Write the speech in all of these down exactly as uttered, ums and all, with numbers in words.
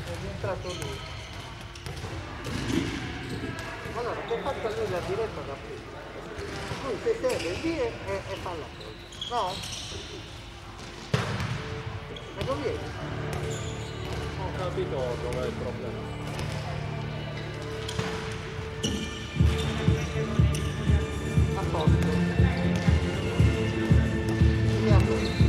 È rientrato lui. Allora, che faccia lui la diretta da qui? Lui si segue lì e, e fa la cosa. No? Me lo vieni? Ho capito dov'è il problema. A posto. Sì, a posto.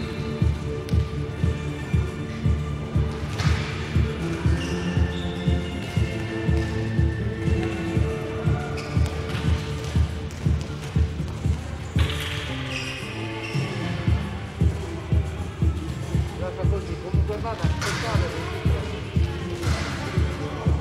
Guarda così, comunque vado a aspettare.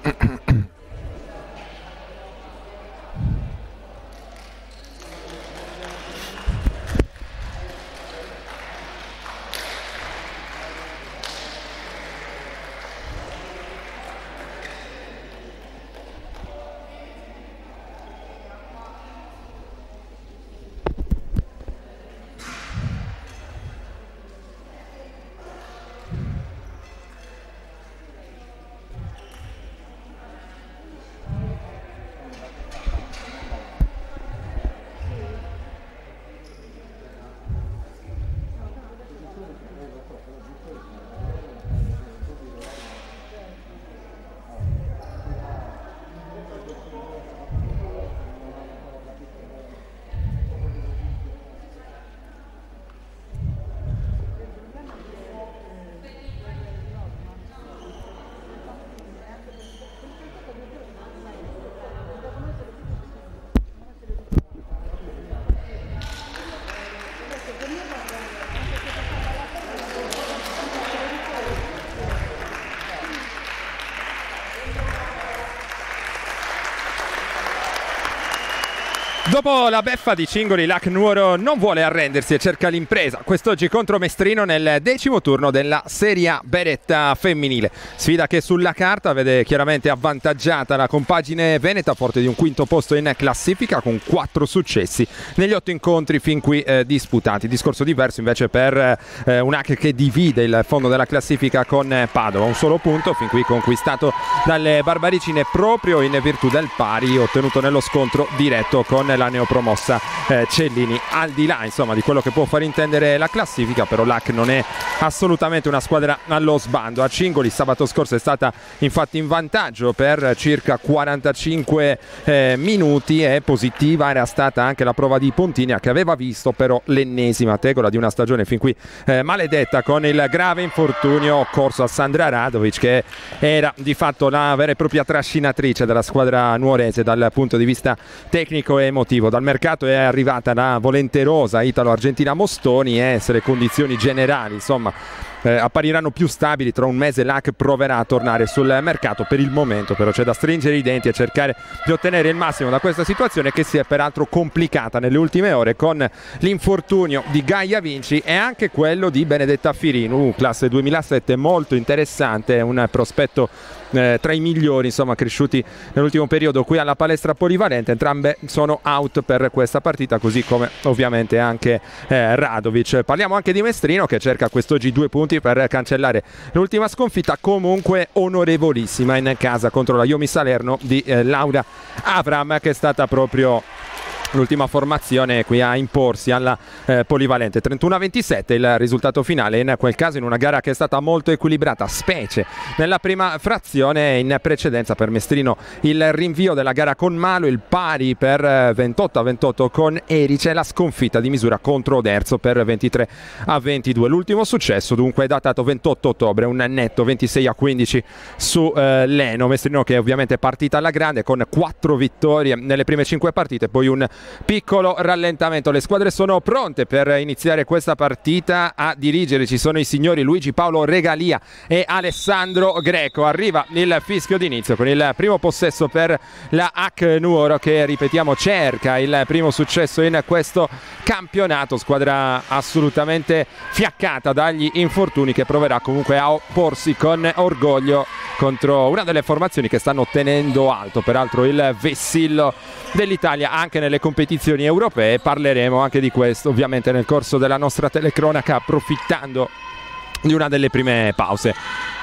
Dopo la beffa di Cingoli, Lac Nuoro non vuole arrendersi e cerca l'impresa quest'oggi contro Mestrino nel decimo turno della Serie A Beretta femminile. Sfida che sulla carta vede chiaramente avvantaggiata la compagine veneta, forte di un quinto posto in classifica con quattro successi negli otto incontri fin qui eh, disputati. Discorso diverso invece per eh, un H che divide il fondo della classifica con Padova, un solo punto fin qui conquistato dalle Barbaricine proprio in virtù del pari ottenuto nello scontro diretto con la neopromossa eh, Cellini. Al di là insomma di quello che può far intendere la classifica, però l'A C non è assolutamente una squadra allo sbando. A Cingoli sabato scorso è stata infatti in vantaggio per circa quarantacinque eh, minuti e positiva era stata anche la prova di Pontinia, che aveva visto però l'ennesima tegola di una stagione fin qui eh, maledetta, con il grave infortunio occorso a Sandra Radovic, che era di fatto la vera e propria trascinatrice della squadra nuorese dal punto di vista tecnico e emotivo. Dal mercato è arrivata la volenterosa italo-argentina Mostoni e se le condizioni generali insomma Eh, appariranno più stabili tra un mese, l'A C proverà a tornare sul mercato. Per il momento però c'è da stringere i denti e cercare di ottenere il massimo da questa situazione, che si è peraltro complicata nelle ultime ore con l'infortunio di Gaia Vinci e anche quello di Benedetta Firinu, classe duemilasette, molto interessante, un prospetto eh, tra i migliori insomma cresciuti nell'ultimo periodo qui alla palestra polivalente. Entrambe sono out per questa partita, così come ovviamente anche eh, Radovic. Parliamo anche di Mestrino, che cerca quest'oggi due punti per cancellare l'ultima sconfitta, comunque onorevolissima in casa contro la Iomi Salerno di eh, Laura Avram, che è stata proprio l'ultima formazione qui a imporsi alla eh, polivalente. trentuno a ventisette il risultato finale, in quel caso in una gara che è stata molto equilibrata, specie nella prima frazione. In precedenza per Mestrino il rinvio della gara con Malo, il pari per ventotto a ventotto con Erice, la sconfitta di misura contro Oderzo per ventitré a ventidue. L'ultimo successo dunque è datato ventotto ottobre, un netto ventisei a quindici su eh, Leno. Mestrino che ovviamente è partita alla grande con quattro vittorie nelle prime cinque partite, poi un piccolo rallentamento. Le squadre sono pronte per iniziare questa partita. A dirigere ci sono i signori Luigi Paolo Regalia e Alessandro Greco. Arriva il fischio d'inizio con il primo possesso per la A C Nuoro, che ripetiamo cerca il primo successo in questo campionato. Squadra assolutamente fiaccata dagli infortuni, che proverà comunque a opporsi con orgoglio contro una delle formazioni che stanno tenendo alto peraltro il vessillo dell'Italia anche nelle competizioni europee. Parleremo anche di questo ovviamente nel corso della nostra telecronaca, approfittando di una delle prime pause.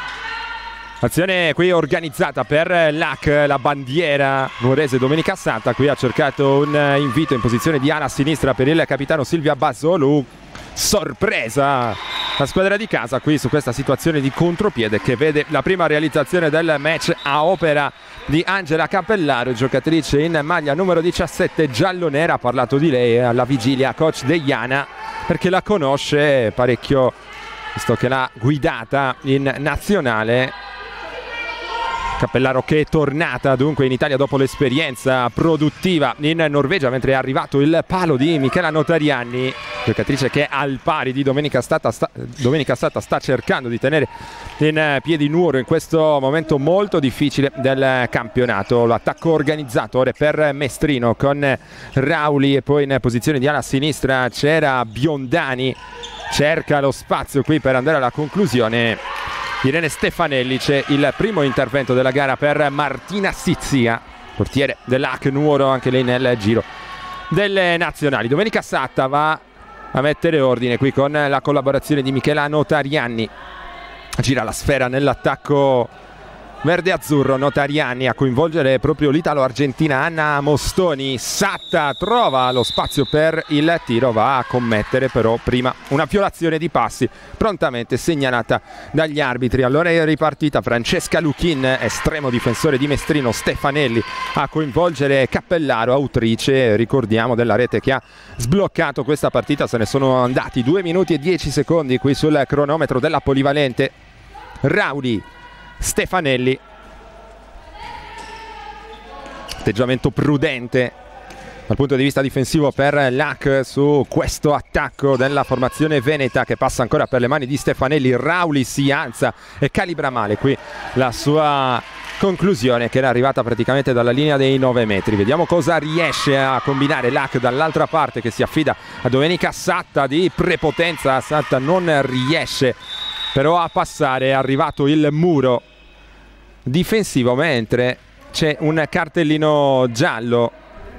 Azione qui organizzata per l'A C, la bandiera nuorese Domenica Santa. Qui ha cercato un invito in posizione di ala a sinistra per il capitano Silvia Basolu. Sorpresa la squadra di casa qui su questa situazione di contropiede, che vede la prima realizzazione del match a opera di Angela Cappellaro, giocatrice in maglia numero diciassette giallo-nera. Ha parlato di lei alla vigilia coach Deiana, perché la conosce parecchio, visto che l'ha guidata in nazionale. Cappellaro che è tornata dunque in Italia dopo l'esperienza produttiva in Norvegia, mentre è arrivato il palo di Michela Notarianni, giocatrice che al pari di Domenica Stata sta, Domenica Stata sta cercando di tenere in piedi Nuoro in questo momento molto difficile del campionato. L'attacco organizzato ora per Mestrino con Rauli e poi in posizione di ala sinistra c'era Biondani, cerca lo spazio qui per andare alla conclusione Irene Stefanelli. C'è il primo intervento della gara per Martina Sizia, portiere dell'A C Nuoro, anche lei nel giro delle nazionali. Domenica Satta va a mettere ordine qui con la collaborazione di Michela Notarianni, gira la sfera nell'attacco verde-azzurro. Notarianni a coinvolgere proprio l'italo-argentina Anna Mostoni. Satta trova lo spazio per il tiro, va a commettere però prima una violazione di passi prontamente segnalata dagli arbitri. Allora è ripartita Francesca Luchin, estremo difensore di Mestrino. Stefanelli a coinvolgere Cappellaro, autrice, ricordiamo, della rete che ha sbloccato questa partita. Se ne sono andati due minuti e dieci secondi qui sul cronometro della polivalente. Rauli, Stefanelli, atteggiamento prudente dal punto di vista difensivo per l'A C su questo attacco della formazione veneta, che passa ancora per le mani di Stefanelli. Rauli si alza e calibra male qui la sua conclusione, che era arrivata praticamente dalla linea dei nove metri. Vediamo cosa riesce a combinare l'A C dall'altra parte, che si affida a Domenica Satta. Di prepotenza Satta non riesce però a passare. È arrivato il muro difensivo, mentre c'è un cartellino giallo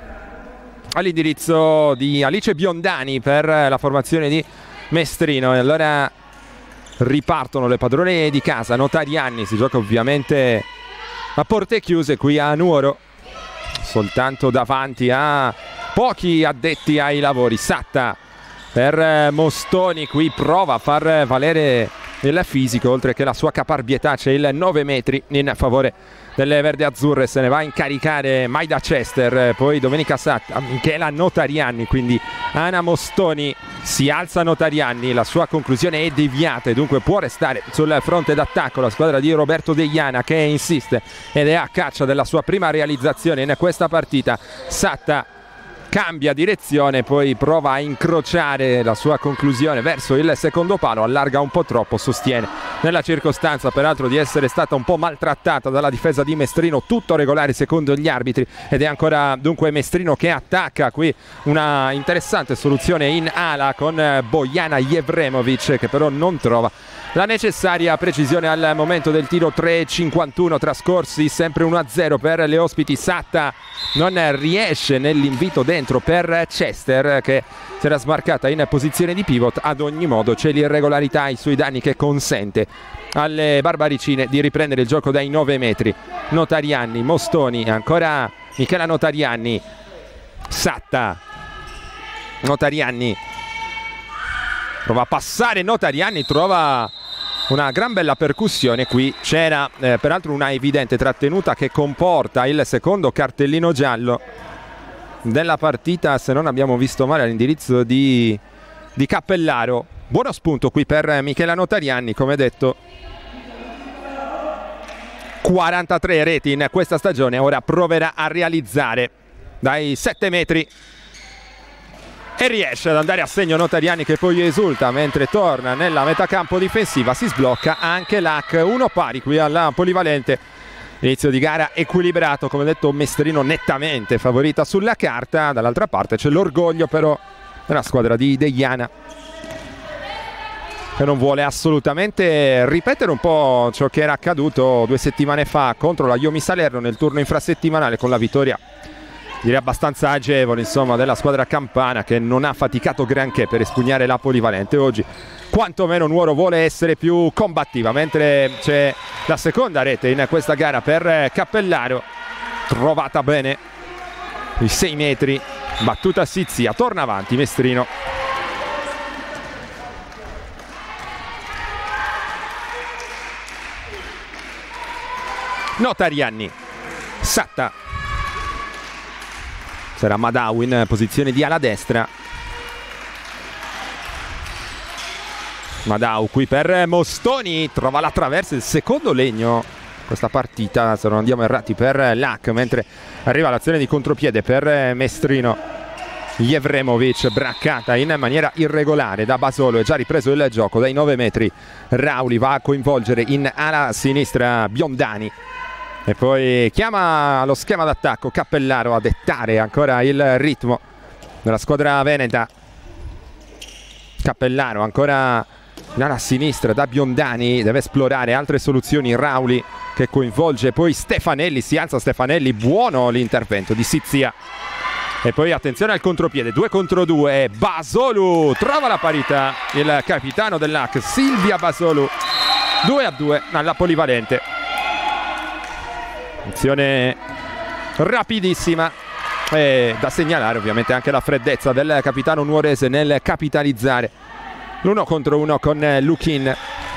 all'indirizzo di Alice Biondani per la formazione di Mestrino. E allora ripartono le padrone di casa. Notarianni, si gioca ovviamente a porte chiuse qui a Nuoro, soltanto davanti a pochi addetti ai lavori. Satta per Mostoni, qui prova a far valere il fisico oltre che la sua caparbietà. C'è il nove metri in favore delle verde azzurre. Se ne va a incaricare Maida Chester, poi Domenica Satta, Michela Notarianni, quindi Anna Mostoni. Si alza Notarianni, la sua conclusione è deviata e dunque può restare sul fronte d'attacco la squadra di Roberto Deiana, che insiste ed è a caccia della sua prima realizzazione in questa partita. Satta cambia direzione, poi prova a incrociare la sua conclusione verso il secondo palo, allarga un po' troppo, sostiene nella circostanza peraltro di essere stata un po' maltrattata dalla difesa di Mestrino. Tutto regolare secondo gli arbitri ed è ancora dunque Mestrino che attacca. Qui una interessante soluzione in ala con Bojana Jevremovic, che però non trova la necessaria precisione al momento del tiro. Tre e cinquantuno trascorsi, sempre uno a zero per le ospiti. Satta non riesce nell'invito dentro per Chester, che si era smarcata in posizione di pivot. Ad ogni modo c'è l'irregolarità ai suoi danni che consente alle barbaricine di riprendere il gioco dai nove metri. Notarianni, Mostoni, ancora Michela Notarianni, Satta. Notarianni prova a passare, Notarianni trova una gran bella percussione. Qui c'era eh, peraltro una evidente trattenuta che comporta il secondo cartellino giallo della partita, se non abbiamo visto male, all'indirizzo di, di Cappellaro. Buono spunto qui per Michela Notarianni, come detto quarantatré reti in questa stagione, ora proverà a realizzare dai sette metri e riesce ad andare a segno Notarianni, che poi esulta mentre torna nella metacampo difensiva. Si sblocca anche l'A C, uno pari qui alla polivalente. Inizio di gara equilibrato, come detto Mestrino nettamente favorita sulla carta. Dall'altra parte c'è l'orgoglio però della squadra di Deiana, che non vuole assolutamente ripetere un po' ciò che era accaduto due settimane fa contro la Iomi Salerno nel turno infrasettimanale, con la vittoria direi abbastanza agevole, insomma, della squadra campana, che non ha faticato granché per espugnare la polivalente. Oggi quantomeno Nuoro vuole essere più combattiva, mentre c'è la seconda rete in questa gara per Cappellaro, trovata bene i sei metri, battuta Sizia. Torna avanti Mestrino. Notarianni, Satta, c'era Madau in posizione di ala destra. Madau qui per Mostoni, trova la traversa, il secondo legno questa partita, se non andiamo errati, per Lach, mentre arriva l'azione di contropiede per Mestrino. Jevremovic braccata in maniera irregolare da Basolo, è già ripreso il gioco dai nove metri. Rauli va a coinvolgere in ala sinistra Biondani e poi chiama lo schema d'attacco Cappellaro a dettare ancora il ritmo della squadra veneta. Cappellaro ancora in ala sinistra da Biondani, deve esplorare altre soluzioni. Rauli che coinvolge poi Stefanelli, si alza Stefanelli, buono l'intervento di Sizia. E poi attenzione al contropiede, due contro due, Basolu trova la parità, il capitano dell'A C, Silvia Basolu, due a due alla polivalente. Azione rapidissima e da segnalare ovviamente anche la freddezza del capitano nuorese nel capitalizzare l'uno contro uno con Lukin.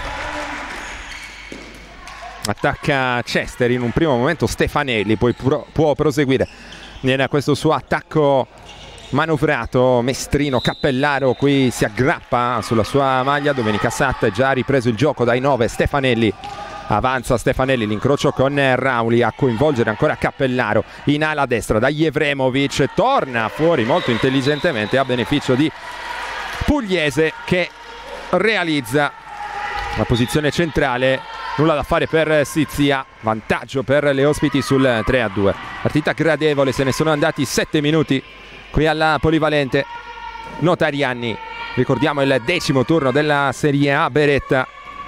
Attacca Cester in un primo momento Stefanelli, poi pro può proseguire in questo suo attacco manovrato. Mestrino, Cappellaro qui si aggrappa sulla sua maglia. Domenica Satta è già ripreso il gioco dai nove. Stefanelli avanza, Stefanelli, l'incrocio con Rauli a coinvolgere ancora Cappellaro in ala destra da Jevremovic, torna fuori molto intelligentemente a beneficio di Pugliese che realizza la posizione centrale. Nulla da fare per Sizia, vantaggio per le ospiti sul tre a due. Partita gradevole, se ne sono andati sette minuti qui alla polivalente. Notarianni, ricordiamo il decimo turno della Serie A Beretta,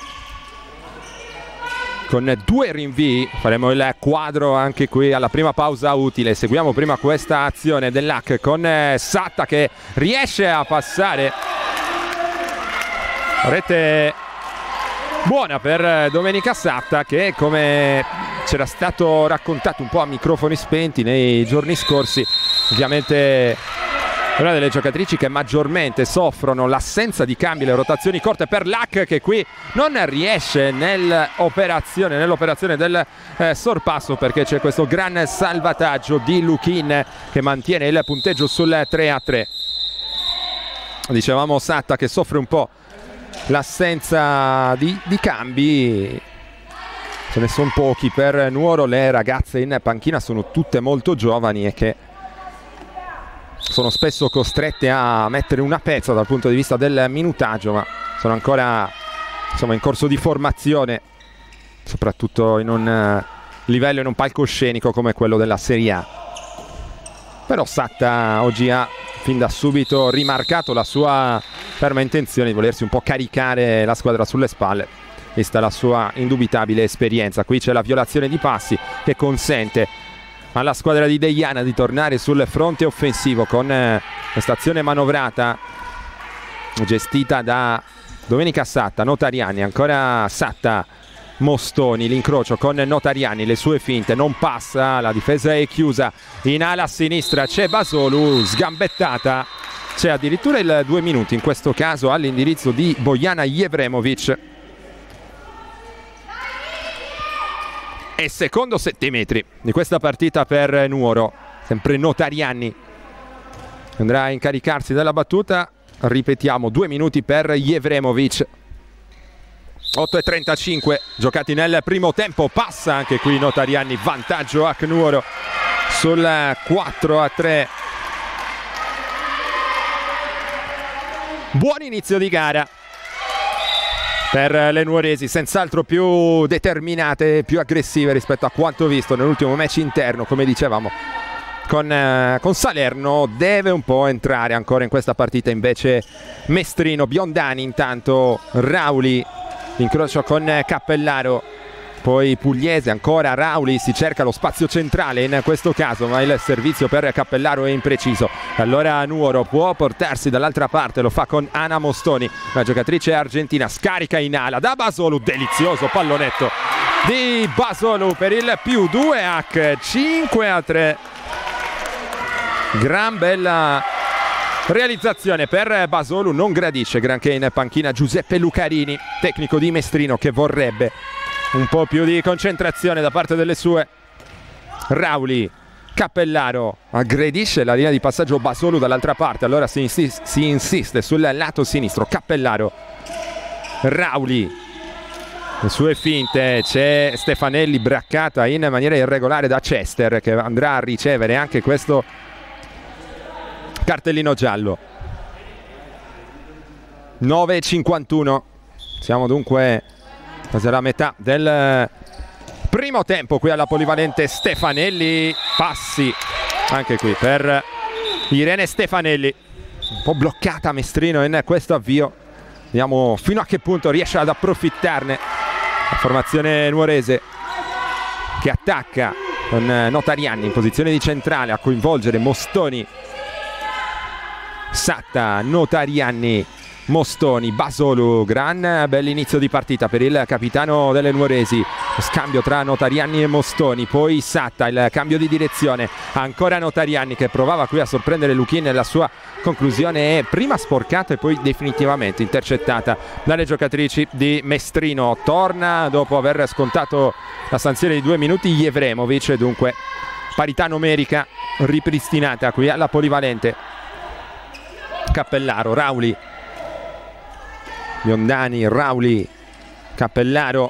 con due rinvii. Faremo il quadro anche qui alla prima pausa utile. Seguiamo prima questa azione dell'A C con Satta che riesce a passare. Rete buona per Domenica Satta che, come c'era stato raccontato un po' a microfoni spenti nei giorni scorsi, ovviamente è una delle giocatrici che maggiormente soffrono l'assenza di cambi, le rotazioni corte per l'A C che qui non riesce nell'operazione nell'operazione del eh, sorpasso, perché c'è questo gran salvataggio di Lukin che mantiene il punteggio sul tre a tre. Dicevamo Satta che soffre un po' l'assenza di, di cambi, ce ne sono pochi per Nuoro. Le ragazze in panchina sono tutte molto giovani e che sono spesso costrette a mettere una pezza dal punto di vista del minutaggio, ma sono ancora, insomma, in corso di formazione, soprattutto in un livello, in un palcoscenico come quello della Serie A. Però Satta oggi ha fin da subito rimarcato la sua ferma intenzione di volersi un po' caricare la squadra sulle spalle, vista la sua indubitabile esperienza. Qui c'è la violazione di passi che consente alla squadra di Deiana di tornare sul fronte offensivo con eh, questa azione manovrata gestita da Domenica Satta. Notarianni, ancora Satta, Mostoni, l'incrocio con Notarianni, le sue finte, non passa, la difesa è chiusa. In ala a sinistra c'è Basolu, sgambettata, c'è addirittura il due minuti in questo caso all'indirizzo di Bojana Jevremovic. E secondo sette metri di questa partita per Nuoro, sempre Notarianni andrà a incaricarsi della battuta. Ripetiamo, due minuti per Jevremovic. otto e trentacinque giocati nel primo tempo, passa anche qui Notarianni, vantaggio a Nuoro sul quattro a tre. Buon inizio di gara per le nuoresi, senz'altro più determinate, più aggressive rispetto a quanto visto nell'ultimo match interno. Come dicevamo con, eh, con Salerno, deve un po' entrare ancora in questa partita invece Mestrino. Biondani intanto, Rauli, l'incrocio con Cappellaro, poi Pugliese, ancora Rauli, si cerca lo spazio centrale in questo caso, ma il servizio per Cappellaro è impreciso. Allora Nuoro può portarsi dall'altra parte, lo fa con Ana Mostoni, la giocatrice argentina, scarica in ala da Basolu, delizioso pallonetto di Basolu per il più due a cinque a tre. Gran bella realizzazione per Basolu, non gradisce granché in panchina Giuseppe Lucarini, tecnico di Mestrino, che vorrebbe un po' più di concentrazione da parte delle sue. Rauli, Cappellaro, aggredisce la linea di passaggio Basolu dall'altra parte, allora si insiste, si insiste sul lato sinistro. Cappellaro, Rauli, le sue finte, c'è Stefanelli braccata in maniera irregolare da Chester, che andrà a ricevere anche questo cartellino giallo. nove e cinquantuno, siamo dunque quasi alla metà del primo tempo qui alla polivalente Stefanelli. Passi anche qui per Irene Stefanelli, un po' bloccata Mestrino in questo avvio, vediamo fino a che punto riesce ad approfittarne la formazione nuorese, che attacca con Notarianni in posizione di centrale a coinvolgere Mostoni, Satta, Notarianni, Mostoni, Basolu. Gran bell'inizio di partita per il capitano delle nuoresi, lo scambio tra Notarianni e Mostoni, poi Satta, il cambio di direzione, ancora Notarianni che provava qui a sorprendere Luchin nella sua conclusione è prima sporcata e poi definitivamente intercettata dalle giocatrici di Mestrino. Torna dopo aver scontato la sanzione di due minuti Jevremovic, dunque parità numerica ripristinata qui alla polivalente. Cappellaro, Rauli, Biondani, Rauli, Cappellaro,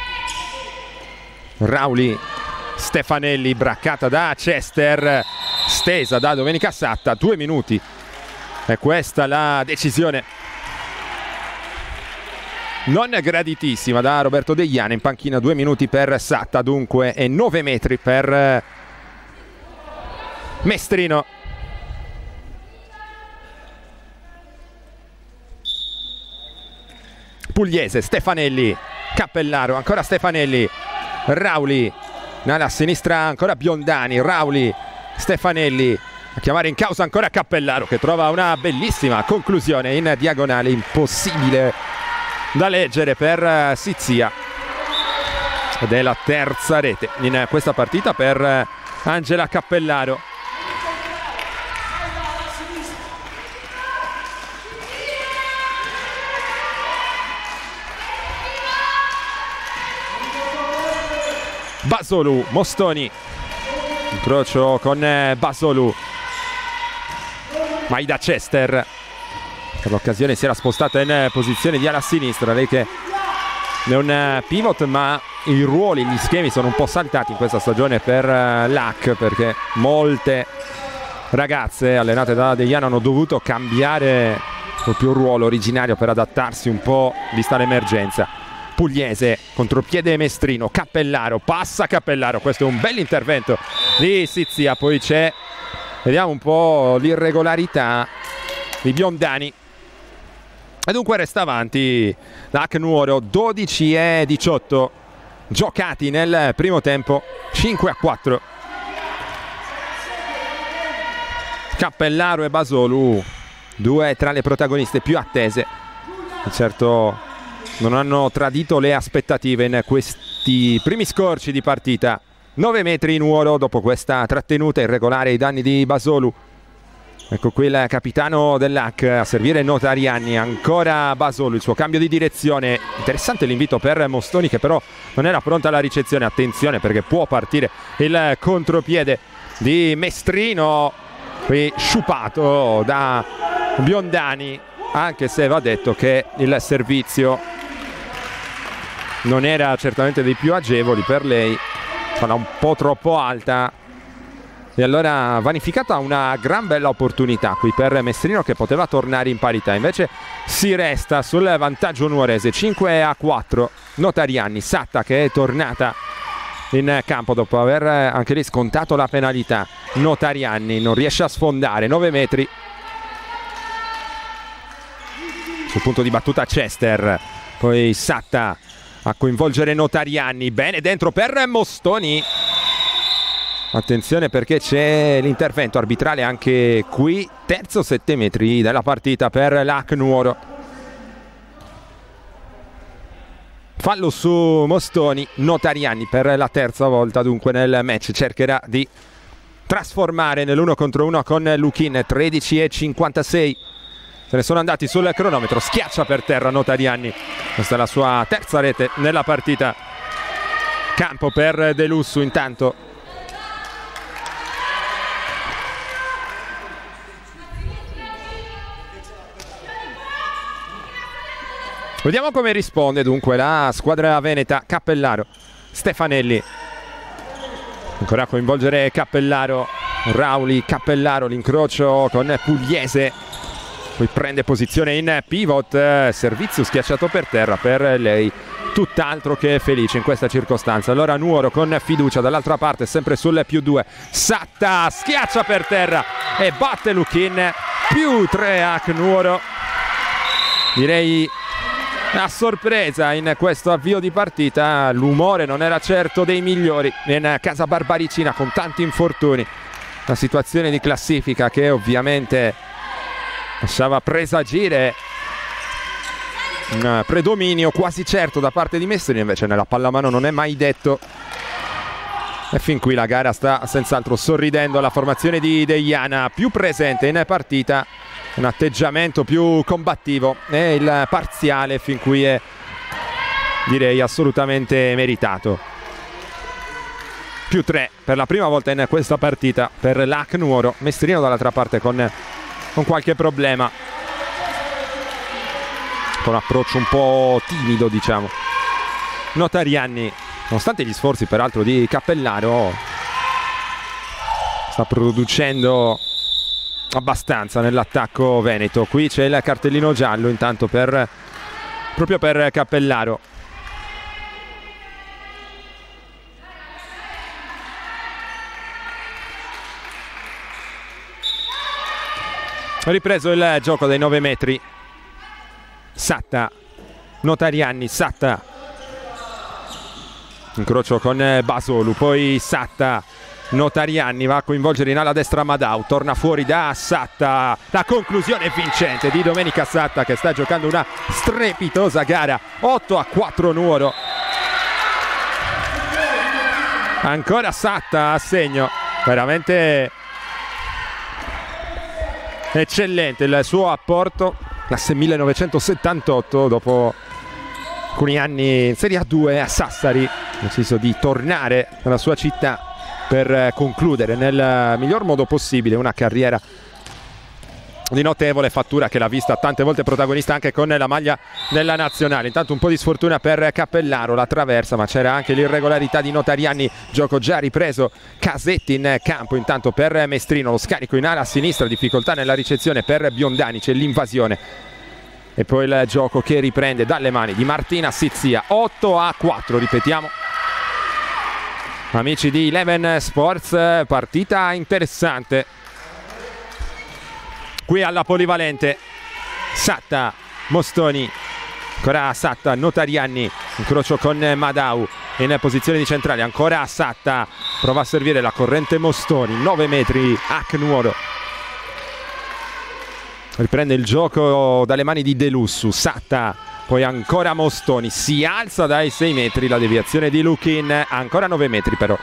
Rauli, Stefanelli, braccata da Chester, stesa da Domenica Satta, due minuti. E questa la decisione non graditissima da Roberto Deiana in panchina, due minuti per Satta dunque e nove metri per Mestrino. Pugliese, Stefanelli, Cappellaro, ancora Stefanelli, Rauli, nella sinistra ancora Biondani, Rauli, Stefanelli, a chiamare in causa ancora Cappellaro che trova una bellissima conclusione in diagonale, impossibile da leggere per Sizia, ed è la terza rete in questa partita per Angela Cappellaro. Basolu, Mostoni, incrocio con Basolu, Maida Chester, per l'occasione si era spostata in posizione di ala sinistra, lei che è un pivot, ma i ruoli, gli schemi sono un po' saltati in questa stagione per l'A C, perché molte ragazze allenate da Deiana hanno dovuto cambiare proprio il ruolo originario per adattarsi un po' vista l'emergenza. Pugliese, contropiede Mestrino, Cappellaro, passa Cappellaro, questo è un bel intervento di Sizia, poi c'è, vediamo un po' l'irregolarità di Biondani e dunque resta avanti l'A C Nuoro, dodici e diciotto giocati nel primo tempo, cinque a quattro. Cappellaro e Basolu, due tra le protagoniste più attese, certo non hanno tradito le aspettative in questi primi scorci di partita. nove metri Nuoro dopo questa trattenuta irregolare ai danni di Basolu. Ecco qui il capitano dell'A C a servire Notarianni, ancora Basolu, il suo cambio di direzione. Interessante l'invito per Mostoni che però non era pronta alla ricezione. Attenzione perché può partire il contropiede di Mestrino, qui sciupato da Biondani, anche se va detto che il servizio non era certamente dei più agevoli per lei, sarà un po' troppo alta e allora vanificata una gran bella opportunità qui per Mestrino che poteva tornare in parità, invece si resta sul vantaggio nuorese, cinque a quattro. Notarianni, Satta che è tornata in campo dopo aver anche lì scontato la penalità. Notarianni non riesce a sfondare, nove metri. Sul punto di battuta Chester, poi Satta a coinvolgere Notarianni, bene dentro per Mostoni. Attenzione perché c'è l'intervento arbitrale anche qui, terzo sette metri della partita per l'A C Nuoro. Fallo su Mostoni, Notarianni per la terza volta dunque nel match cercherà di trasformare nell'uno contro uno con Luchin. Tredici e cinquantasei. Se ne sono andati sul cronometro, schiaccia per terra Notarianni, questa è la sua terza rete nella partita. Campo per De Lussu intanto. Vediamo come risponde dunque la squadra veneta. Cappellaro, Stefanelli, ancora a coinvolgere Cappellaro, Rauli, Cappellaro, l'incrocio con Pugliese, poi prende posizione in pivot, servizio schiacciato per terra per lei, tutt'altro che felice in questa circostanza. Allora Nuoro con fiducia dall'altra parte, sempre sul più due, Satta schiaccia per terra e batte Luchin, più tre a Nuoro. Direi a sorpresa in questo avvio di partita, l'umore non era certo dei migliori in casa Barbaricina con tanti infortuni, una situazione di classifica che ovviamente lasciava presagire un predominio quasi certo da parte di Mestrino, invece nella pallamano non è mai detto, e fin qui la gara sta senz'altro sorridendo alla formazione di Deiana, più presente in partita, un atteggiamento più combattivo, e il parziale fin qui è, direi, assolutamente meritato. Più tre per la prima volta in questa partita per l'A C Nuoro. Mestrino dall'altra parte con, con qualche problema, con un approccio un po' timido, diciamo. Notarianni, nonostante gli sforzi peraltro di Cappellaro, sta producendo abbastanza nell'attacco veneto. Qui c'è il cartellino giallo intanto per, proprio per Cappellaro. Ripreso il gioco dei nove metri. Satta, Notarianni, Satta, incrocio con Basolu, poi Satta, Notarianni va a coinvolgere in ala destra Madau, torna fuori da Satta, la conclusione vincente di Domenica Satta, che sta giocando una strepitosa gara. Otto a quattro Nuoro, ancora Satta a segno, veramente eccellente il suo apporto, classe millenovecentosettantotto, dopo alcuni anni in Serie A due a Sassari, ha deciso di tornare nella sua città per concludere nel miglior modo possibile una carriera di notevole fattura, che l'ha vista tante volte protagonista anche con la maglia della nazionale. Intanto un po' di sfortuna per Cappellaro, la traversa, ma c'era anche l'irregolarità di Notarianni. Gioco già ripreso, Casetti in campo intanto per Mestrino, lo scarico in ala a sinistra, difficoltà nella ricezione per Biondani, c'è l'invasione e poi il gioco che riprende dalle mani di Martina Sizia. Otto a quattro, ripetiamo, amici di Eleven Sports, partita interessante qui alla Polivalente. Satta, Mostoni, ancora Satta, Notarianni, incrocio con Madau in posizione di centrale, ancora Satta, prova a servire la corrente Mostoni, nove metri A C Nuoro, riprende il gioco dalle mani di De Lussu. Satta, poi ancora Mostoni, si alza dai sei metri, la deviazione di Luchin, ancora nove metri però,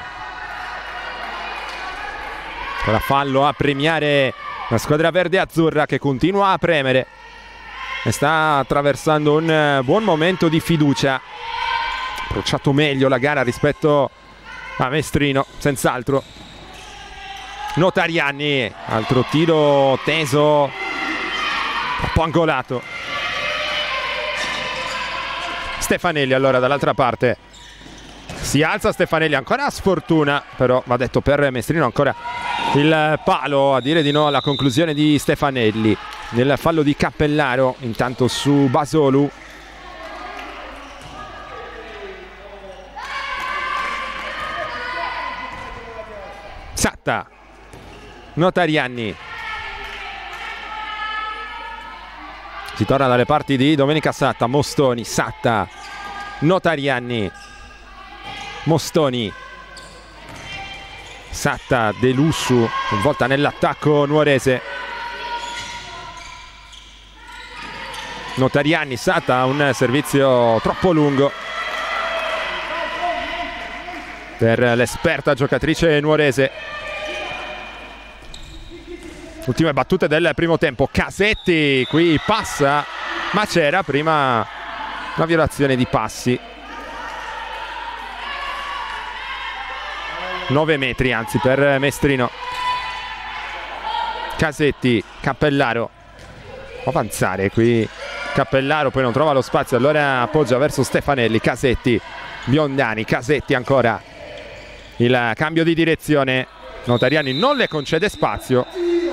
ancora fallo a premiare la squadra verde azzurra, che continua a premere e sta attraversando un buon momento di fiducia. Ha approcciato meglio la gara rispetto a Mestrino, senz'altro. Notarianni, altro tiro teso, un po' angolato. Stefanelli allora dall'altra parte, si alza Stefanelli, ancora sfortuna però, va detto per Mestrino, ancora il palo a dire di no alla conclusione di Stefanelli. Nel fallo di Cappellaro intanto su Basolu. Satta, Notarianni, si torna dalle parti di Domenica Satta. Mostoni, Satta, Notarianni, Mostoni, Satta, De Lussu, volta nell'attacco nuorese. Notarianni, Satta, un servizio troppo lungo per l'esperta giocatrice nuorese. Ultime battute del primo tempo. Casetti qui passa, ma c'era prima una violazione di passi. nove metri anzi per Mestrino. Casetti, Cappellaro, può avanzare qui Cappellaro poi non trova lo spazio, allora appoggia verso Stefanelli, Casetti, Biondani, Casetti ancora, il cambio di direzione, Notarianni non le concede spazio,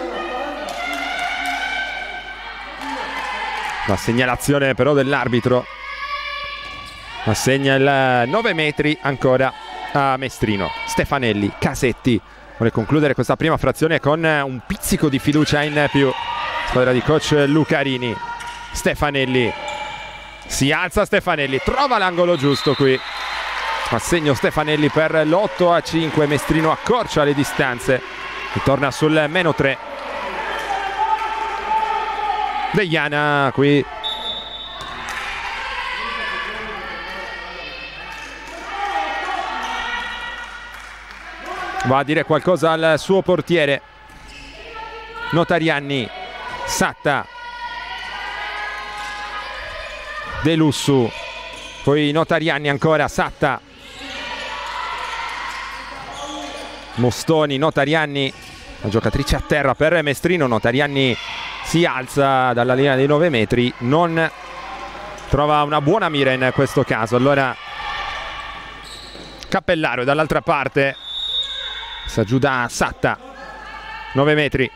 la segnalazione però dell'arbitro assegna il nove metri ancora a Mestrino. Stefanelli, Casetti vuole concludere questa prima frazione con un pizzico di fiducia in più, squadra di coach Lucarini. Stefanelli, si alza Stefanelli, trova l'angolo giusto qui, assegno Stefanelli per l'otto a cinque, Mestrino accorcia le distanze e torna sul meno tre. Deiana qui va a dire qualcosa al suo portiere. Notarianni, Satta, De Lussu, poi Notarianni ancora, Satta, Mostoni, Notarianni, la giocatrice a terra per Mestrino. Notarianni si alza dalla linea dei nove metri, non trova una buona mira in questo caso, allora Cappellaro dall'altra parte, sta giù da Satta, nove metri.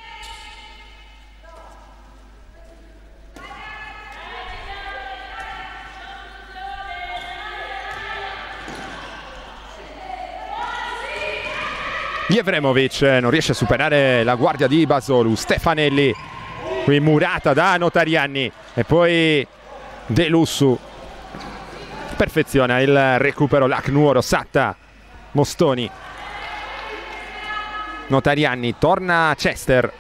Jevremovic non riesce a superare la guardia di Basolu. Stefanelli, qui murata da Notarianni e poi De Lussu perfeziona il recupero. Lac Nuoro, Satta, Mostoni, Notarianni, torna Chester,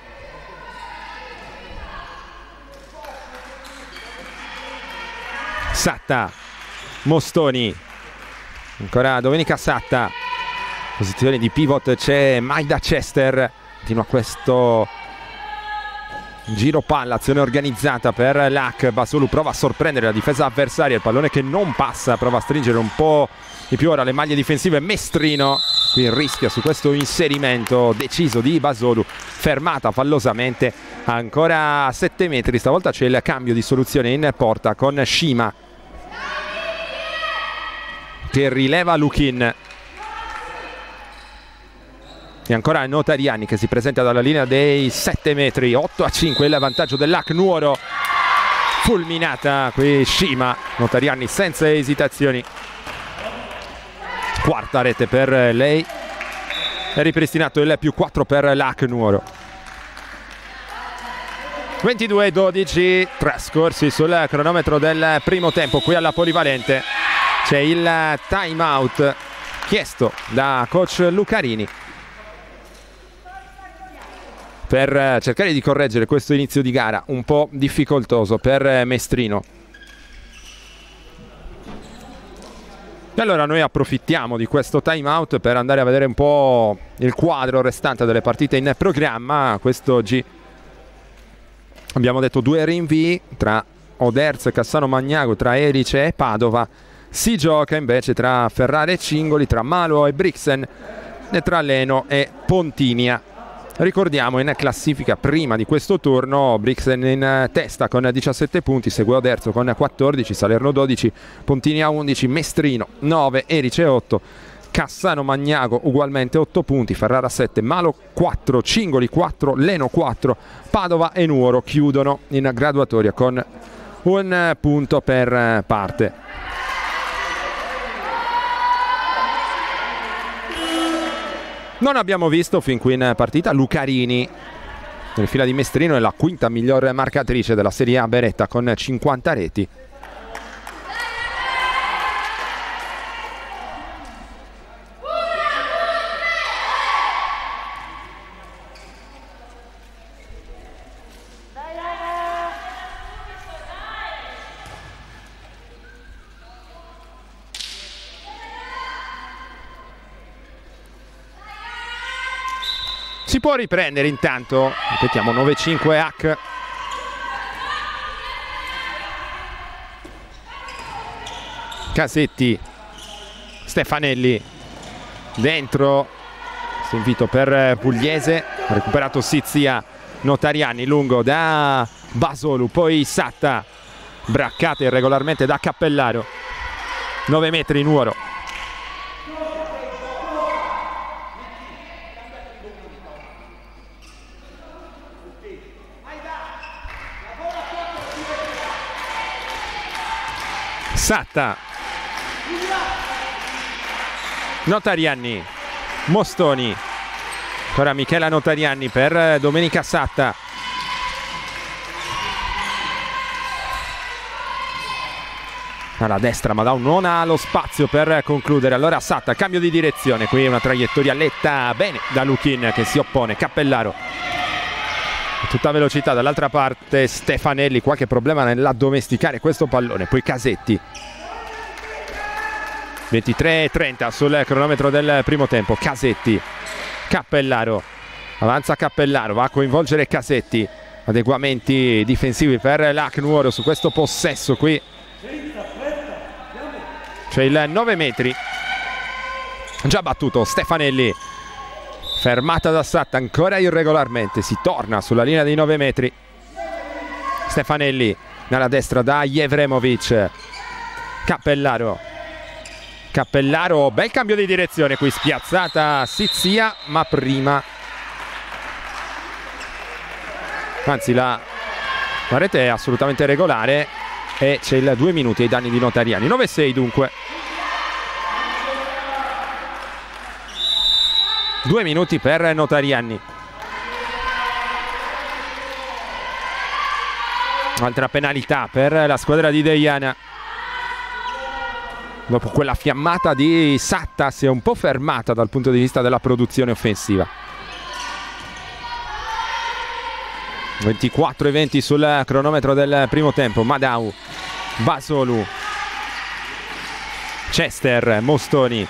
Satta, Mostoni, ancora Domenica Satta, posizione di pivot c'è Maida Chester, continua questo giro palla, azione organizzata per Lac. Basolu prova a sorprendere la difesa avversaria, il pallone che non passa, prova a stringere un po' di più ora le maglie difensive. Mestrino qui rischia su questo inserimento deciso di Basolu, fermata fallosamente ancora a sette metri. Stavolta c'è il cambio di soluzione in porta con Shima che rileva Lukin. E ancora Notarianni che si presenta dalla linea dei sette metri, otto a cinque il vantaggio dell'Lac Nuoro. Fulminata qui Shima, Notarianni senza esitazioni, quarta rete per lei, è ripristinato il più quattro per Lac Nuoro. ventidue a dodici trascorsi sul cronometro del primo tempo. Qui alla Polivalente c'è il time out chiesto da coach Lucarini per cercare di correggere questo inizio di gara un po' difficoltoso per Mestrino. E allora noi approfittiamo di questo time out per andare a vedere un po' il quadro restante delle partite in programma quest'oggi. Abbiamo detto due rinvii tra Oderzo e Cassano Magnago, tra Erice e Padova. Si gioca invece tra Ferrara e Cingoli, tra Malo e Brixen e tra Leno e Pontinia. Ricordiamo in classifica prima di questo turno Brixen in testa con diciassette punti, segue Oderzo con quattordici, Salerno dodici, Pontinia undici, Mestrino nove, Erice otto, Cassano Magnago ugualmente otto punti, Ferrara sette, Malo quattro, Cingoli quattro, Leno quattro, Padova e Nuoro chiudono in graduatoria con un punto per parte. Non abbiamo visto fin qui in partita Lucarini, nel fila di Mestrino è la quinta miglior marcatrice della Serie A Beretta con cinquanta reti. Si può riprendere intanto, ripetiamo nove cinque H. Casetti, Stefanelli, dentro, questo invito per Pugliese, ha recuperato Sizia, Notarianni lungo da Basolu, poi Satta, braccate irregolarmente da Cappellaro. nove metri Nuoro. Satta, Notarianni, Mostoni, ancora Michela Notarianni per Domenica Satta. Alla destra Madau non ha lo spazio per concludere, allora Satta, cambio di direzione, qui una traiettoria letta bene da Luchin che si oppone. Cappellaro a tutta velocità, dall'altra parte Stefanelli, qualche problema nell'addomesticare questo pallone, poi Casetti. ventitré e trenta sul cronometro del primo tempo. Casetti, Cappellaro, avanza Cappellaro, va a coinvolgere Casetti. Adeguamenti difensivi per l'A C Nuoro su questo possesso qui. C'è il nove metri, già battuto Stefanelli, fermata da Satta ancora irregolarmente, si torna sulla linea dei nove metri. Stefanelli nella destra da Jevremovic. Cappellaro, Cappellaro, bel cambio di direzione qui, spiazzata Sizia, ma prima, anzi la, la rete è assolutamente regolare e c'è il due minuti ai danni di Notarianni. nove sei dunque. Due minuti per Notarianni. Altra penalità per la squadra di Deiana. Dopo quella fiammata di Satta si è un po' fermata dal punto di vista della produzione offensiva. ventiquattro e venti sul cronometro del primo tempo. Madau, Basolu, Chester, Mostoni.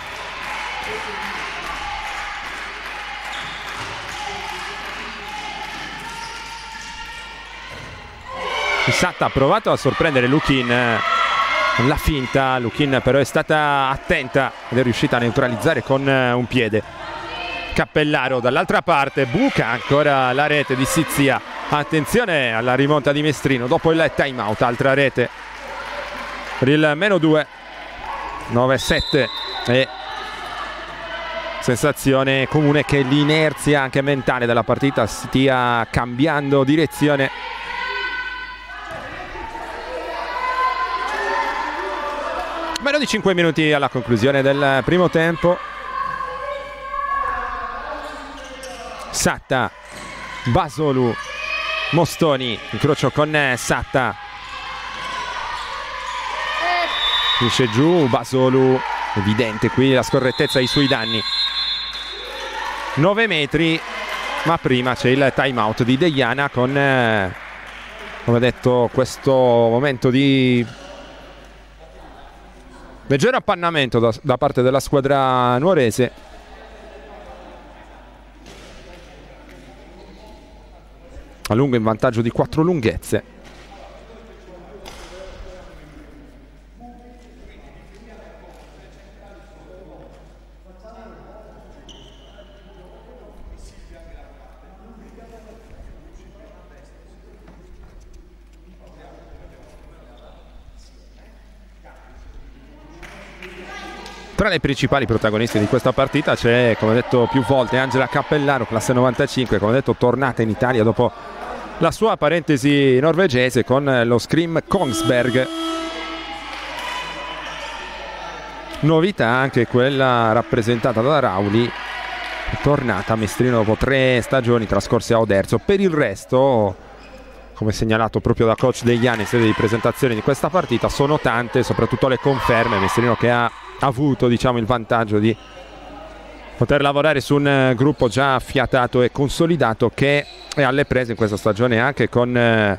Satta ha provato a sorprendere Luchin, la finta, Luchin però è stata attenta ed è riuscita a neutralizzare con un piede. Cappellaro dall'altra parte, buca ancora la rete di Sizia. Attenzione alla rimonta di Mestrino dopo il time out, altra rete per il meno due. nove sette e sensazione comune che l'inerzia anche mentale della partita stia cambiando direzione. Meno di cinque minuti alla conclusione del primo tempo. Satta, Basolu, Mostoni, incrocio con Satta, finisce giù Basolu, evidente qui la scorrettezza ai suoi danni. nove metri, ma prima c'è il time out di Deiana con, eh, come detto, questo momento di leggero appannamento da, da parte della squadra nuorese. A lungo in vantaggio di quattro lunghezze. Tra le principali protagoniste di questa partita c'è, come detto più volte, Angela Cappellaro, classe novantacinque, come detto tornata in Italia dopo la sua parentesi norvegese con lo Scream Kongsberg. Novità anche quella rappresentata da Rauli, tornata a Mestrino dopo tre stagioni trascorse a Oderzo. Per il resto, come segnalato proprio da coach Deiana in sede di presentazione di questa partita, sono tante, soprattutto le conferme. Mestrino che ha avuto, diciamo, il vantaggio di poter lavorare su un gruppo già affiatato e consolidato che è alle prese in questa stagione anche con eh,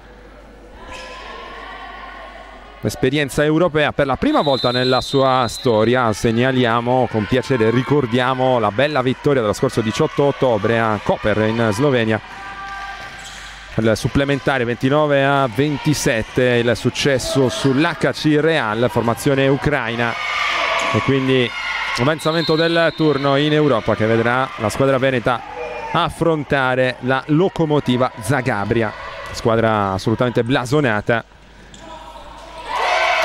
l'esperienza europea per la prima volta nella sua storia. Segnaliamo con piacere, ricordiamo la bella vittoria dello scorso diciotto ottobre a Koper in Slovenia, il supplementare ventinove a ventisette, il successo sull'H C Real, formazione ucraina, e quindi avanzamento del turno in Europa che vedrà la squadra veneta affrontare la Lokomotiva Zagabria, squadra assolutamente blasonata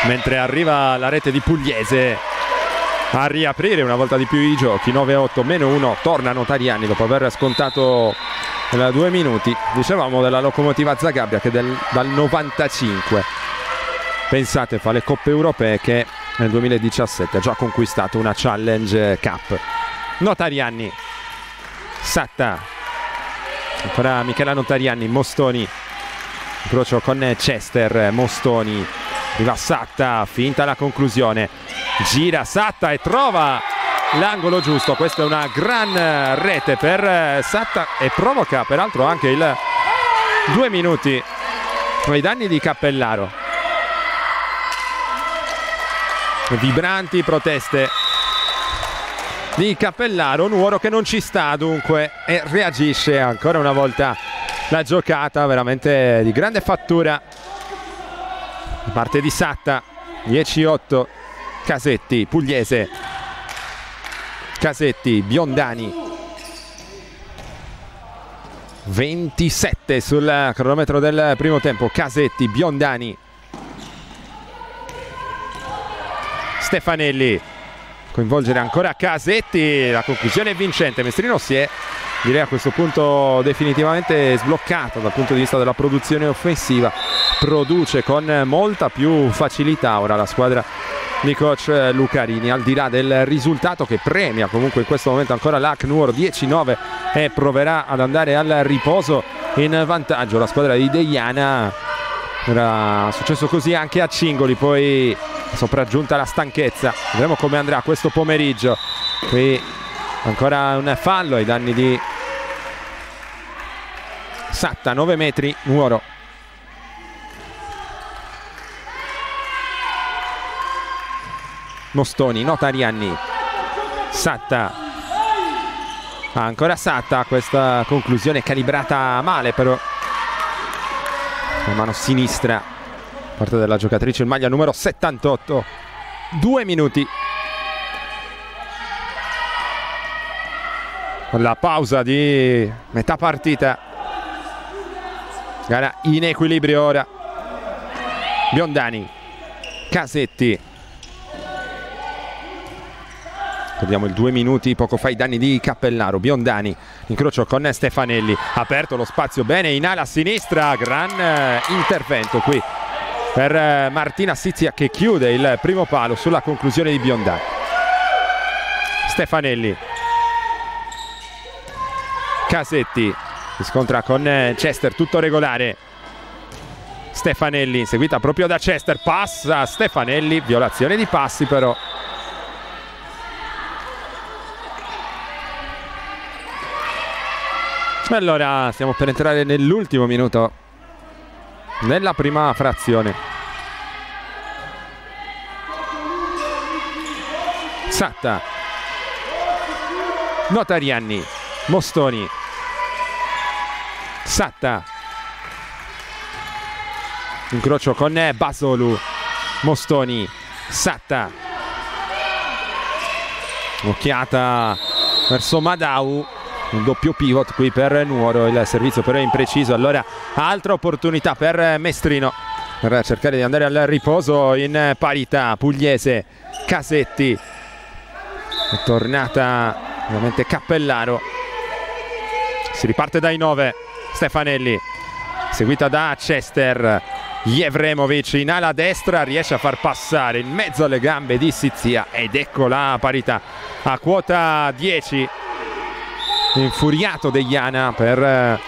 mentre arriva la rete di Pugliese a riaprire una volta di più i giochi. Nove a otto meno uno, torna Notarianni dopo aver scontato da due minuti. Dicevamo della Locomotiva Zagabria che del, dal novantacinque, pensate, fa le coppe europee, che nel duemiladiciassette ha già conquistato una Challenge Cup. Notarianni, Satta, ancora Michela Notarianni, Mostoni, incrocio con Chester, Mostoni, arriva Satta, finta la conclusione, gira Satta e trova l'angolo giusto. Questa è una gran rete per Satta e provoca peraltro anche il due minuti ai danni di Cappellaro. Vibranti proteste di Cappellaro. Nuoro che non ci sta dunque e reagisce ancora una volta. La giocata veramente di grande fattura da parte di Satta. Dieci otto, Casetti, Pugliese, Casetti, Biondani, ventisette sul cronometro del primo tempo. Casetti, Biondani, Stefanelli, coinvolgere ancora Casetti, la conclusione è vincente. Mestrino si è, direi a questo punto, definitivamente sbloccato dal punto di vista della produzione offensiva, produce con molta più facilità ora la squadra di coach Lucarini, al di là del risultato che premia comunque in questo momento ancora l'A C Nuoro dieci nove e proverà ad andare al riposo in vantaggio la squadra di Deiana. Era successo così anche a Cingoli, poi sopraggiunta la stanchezza. Vedremo come andrà questo pomeriggio. Qui ancora un fallo ai danni di Satta, nove metri, Nuoro. Mostoni, Notarianni, Satta, ah, ancora Satta, questa conclusione calibrata male però. La mano sinistra, parte della giocatrice in maglia numero settantotto. Due minuti. Con la pausa di metà partita. Gara in equilibrio ora. Biondani, Casetti. Vediamo il due minuti poco fa i danni di Cappellaro. Biondani, incrocio con Stefanelli, aperto lo spazio bene in ala sinistra, gran eh, intervento qui per eh, Martina Sizia che chiude il primo palo sulla conclusione di Biondani. Stefanelli, Casetti si scontra con eh, Chester, tutto regolare. Stefanelli seguita proprio da Chester, passa Stefanelli, violazione di passi però. Allora stiamo per entrare nell'ultimo minuto nella prima frazione. Satta, Notarianni, Mostoni, Satta, incrocio con Basolu, Mostoni, Satta, occhiata verso Madau. Un doppio pivot qui per Nuoro, il servizio però è impreciso, allora altra opportunità per Mestrino per cercare di andare al riposo in parità. Pugliese, Casetti, è tornata ovviamente Cappellaro, si riparte dai nove. Stefanelli seguita da Chester, Jevremovic in ala destra riesce a far passare in mezzo alle gambe di Sizia ed ecco la parità a quota dieci. Infuriato Deiana per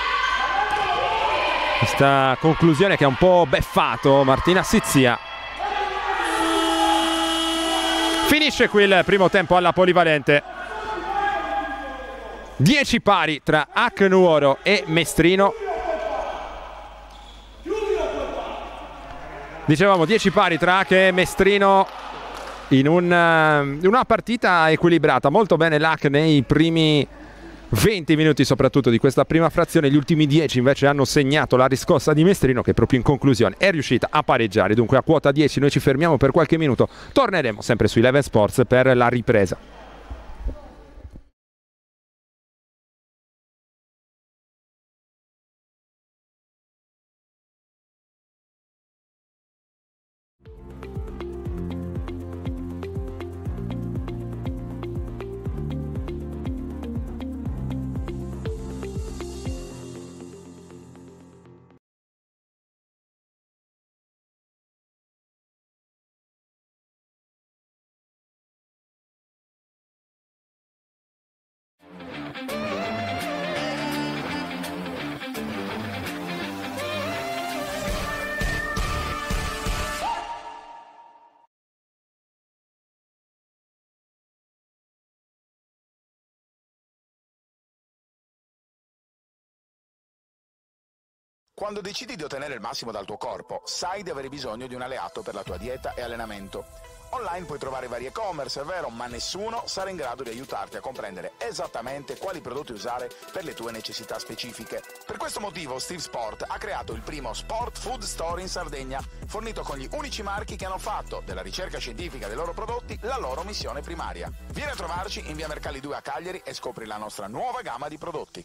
questa conclusione che ha un po' beffato Martina Sizia. Finisce qui il primo tempo alla Polivalente. dieci pari tra A C Nuoro e Mestrino. Dicevamo dieci pari tra A C e Mestrino in, un, in una partita equilibrata. Molto bene l'A C nei primi venti minuti soprattutto di questa prima frazione. Gli ultimi dieci invece hanno segnato la riscossa di Mestrino che proprio in conclusione è riuscita a pareggiare. Dunque a quota dieci noi ci fermiamo per qualche minuto, torneremo sempre su Eleven Sports per la ripresa. Quando decidi di ottenere il massimo dal tuo corpo, sai di avere bisogno di un alleato per la tua dieta e allenamento. Online puoi trovare vari e-commerce, è vero, ma nessuno sarà in grado di aiutarti a comprendere esattamente quali prodotti usare per le tue necessità specifiche. Per questo motivo Steve Sport ha creato il primo Sport Food Store in Sardegna, fornito con gli unici marchi che hanno fatto della ricerca scientifica dei loro prodotti la loro missione primaria. Vieni a trovarci in via Mercalli due a Cagliari e scopri la nostra nuova gamma di prodotti.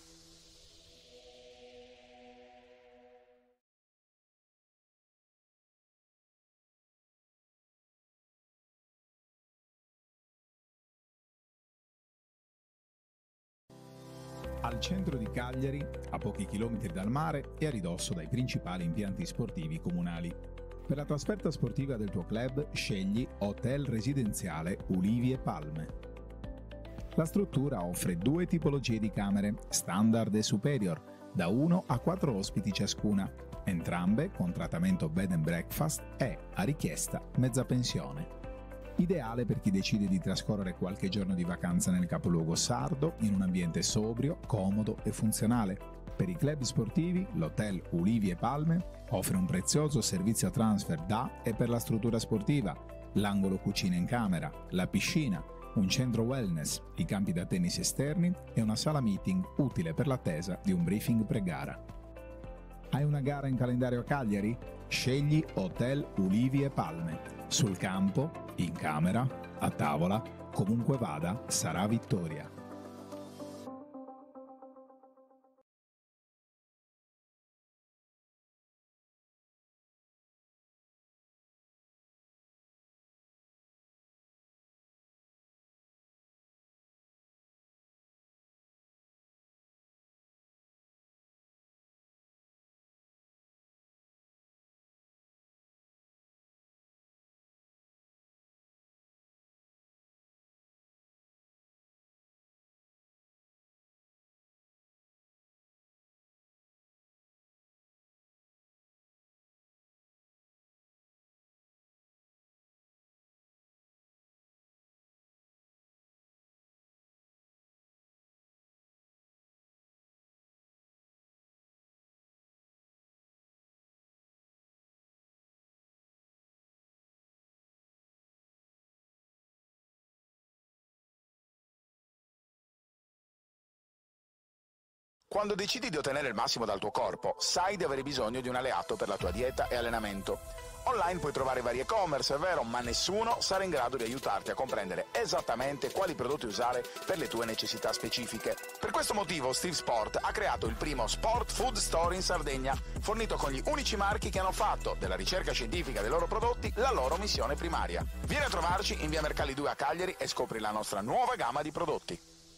Al centro di Cagliari, a pochi chilometri dal mare e a ridosso dai principali impianti sportivi comunali. Per la trasferta sportiva del tuo club scegli Hotel Residenziale Ulivi e Palme. La struttura offre due tipologie di camere, standard e superior, da uno a quattro ospiti ciascuna, entrambe con trattamento bed and breakfast e, a richiesta, mezza pensione. Ideale per chi decide di trascorrere qualche giorno di vacanza nel capoluogo sardo in un ambiente sobrio, comodo e funzionale. Per i club sportivi, l'Hotel Ulivi e Palme offre un prezioso servizio transfer da e per la struttura sportiva, l'angolo cucina in camera, la piscina, un centro wellness, i campi da tennis esterni e una sala meeting utile per l'attesa di un briefing pre-gara. Hai una gara in calendario a Cagliari? Scegli Hotel Ulivi e Palme. Sul campo, in camera, a tavola, comunque vada, sarà vittoria. Quando decidi di ottenere il massimo dal tuo corpo, sai di avere bisogno di un alleato per la tua dieta e allenamento. Online puoi trovare vari e-commerce, è vero, ma nessuno sarà in grado di aiutarti a comprendere esattamente quali prodotti usare per le tue necessità specifiche. Per questo motivo Steve Sport ha creato il primo Sport Food Store in Sardegna, fornito con gli unici marchi che hanno fatto della ricerca scientifica dei loro prodotti la loro missione primaria. Vieni a trovarci in via Mercalli due a Cagliari e scopri la nostra nuova gamma di prodotti.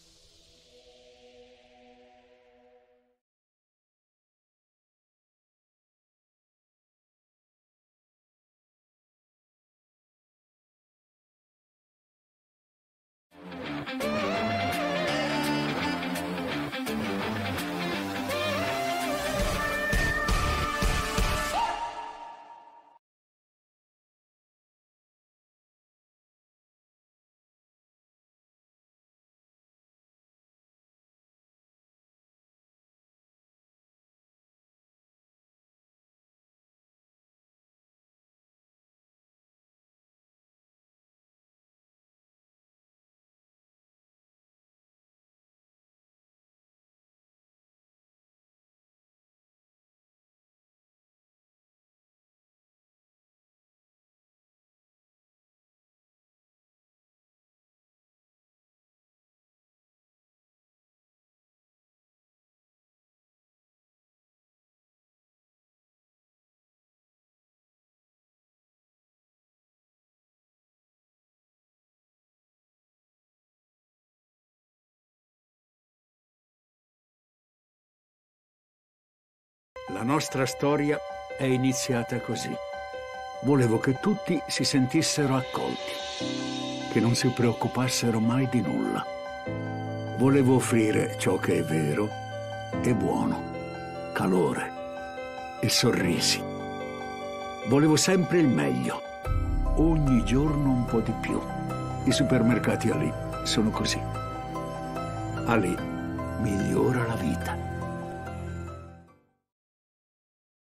La nostra storia è iniziata così. Volevo che tutti si sentissero accolti, che non si preoccupassero mai di nulla. Volevo offrire ciò che è vero e buono, calore e sorrisi. Volevo sempre il meglio, ogni giorno un po' di più. I supermercati Ali sono così. Ali migliora la vita.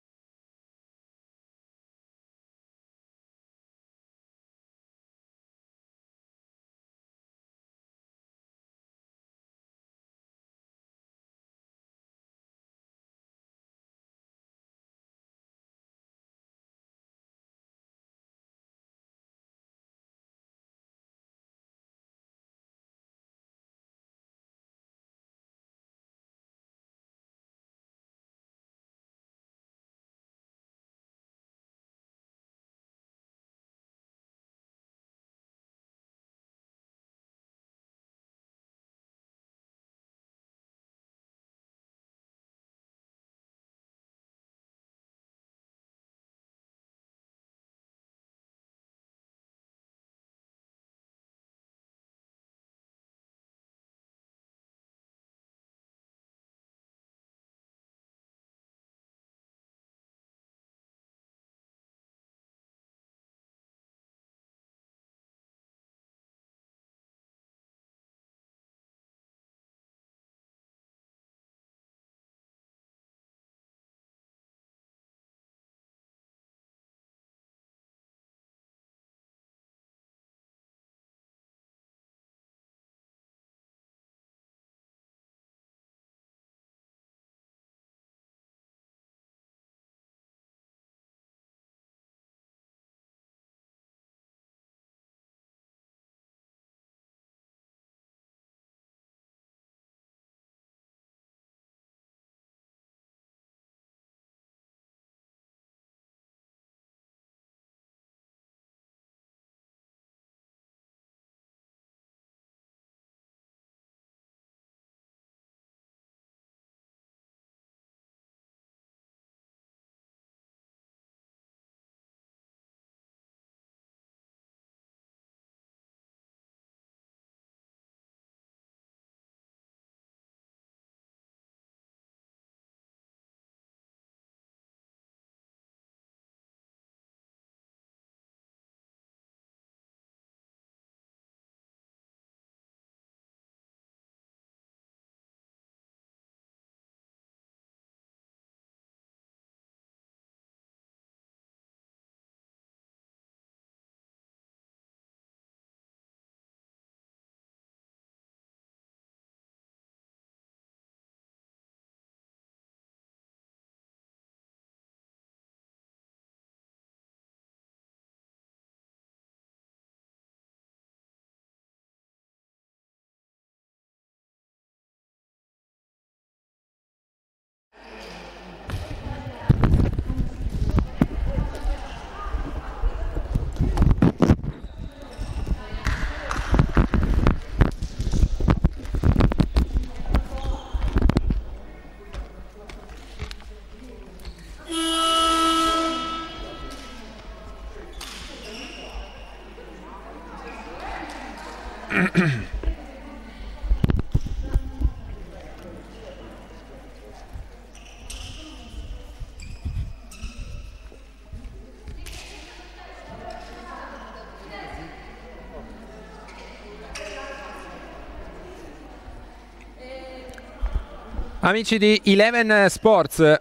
Amici di Eleven Sports,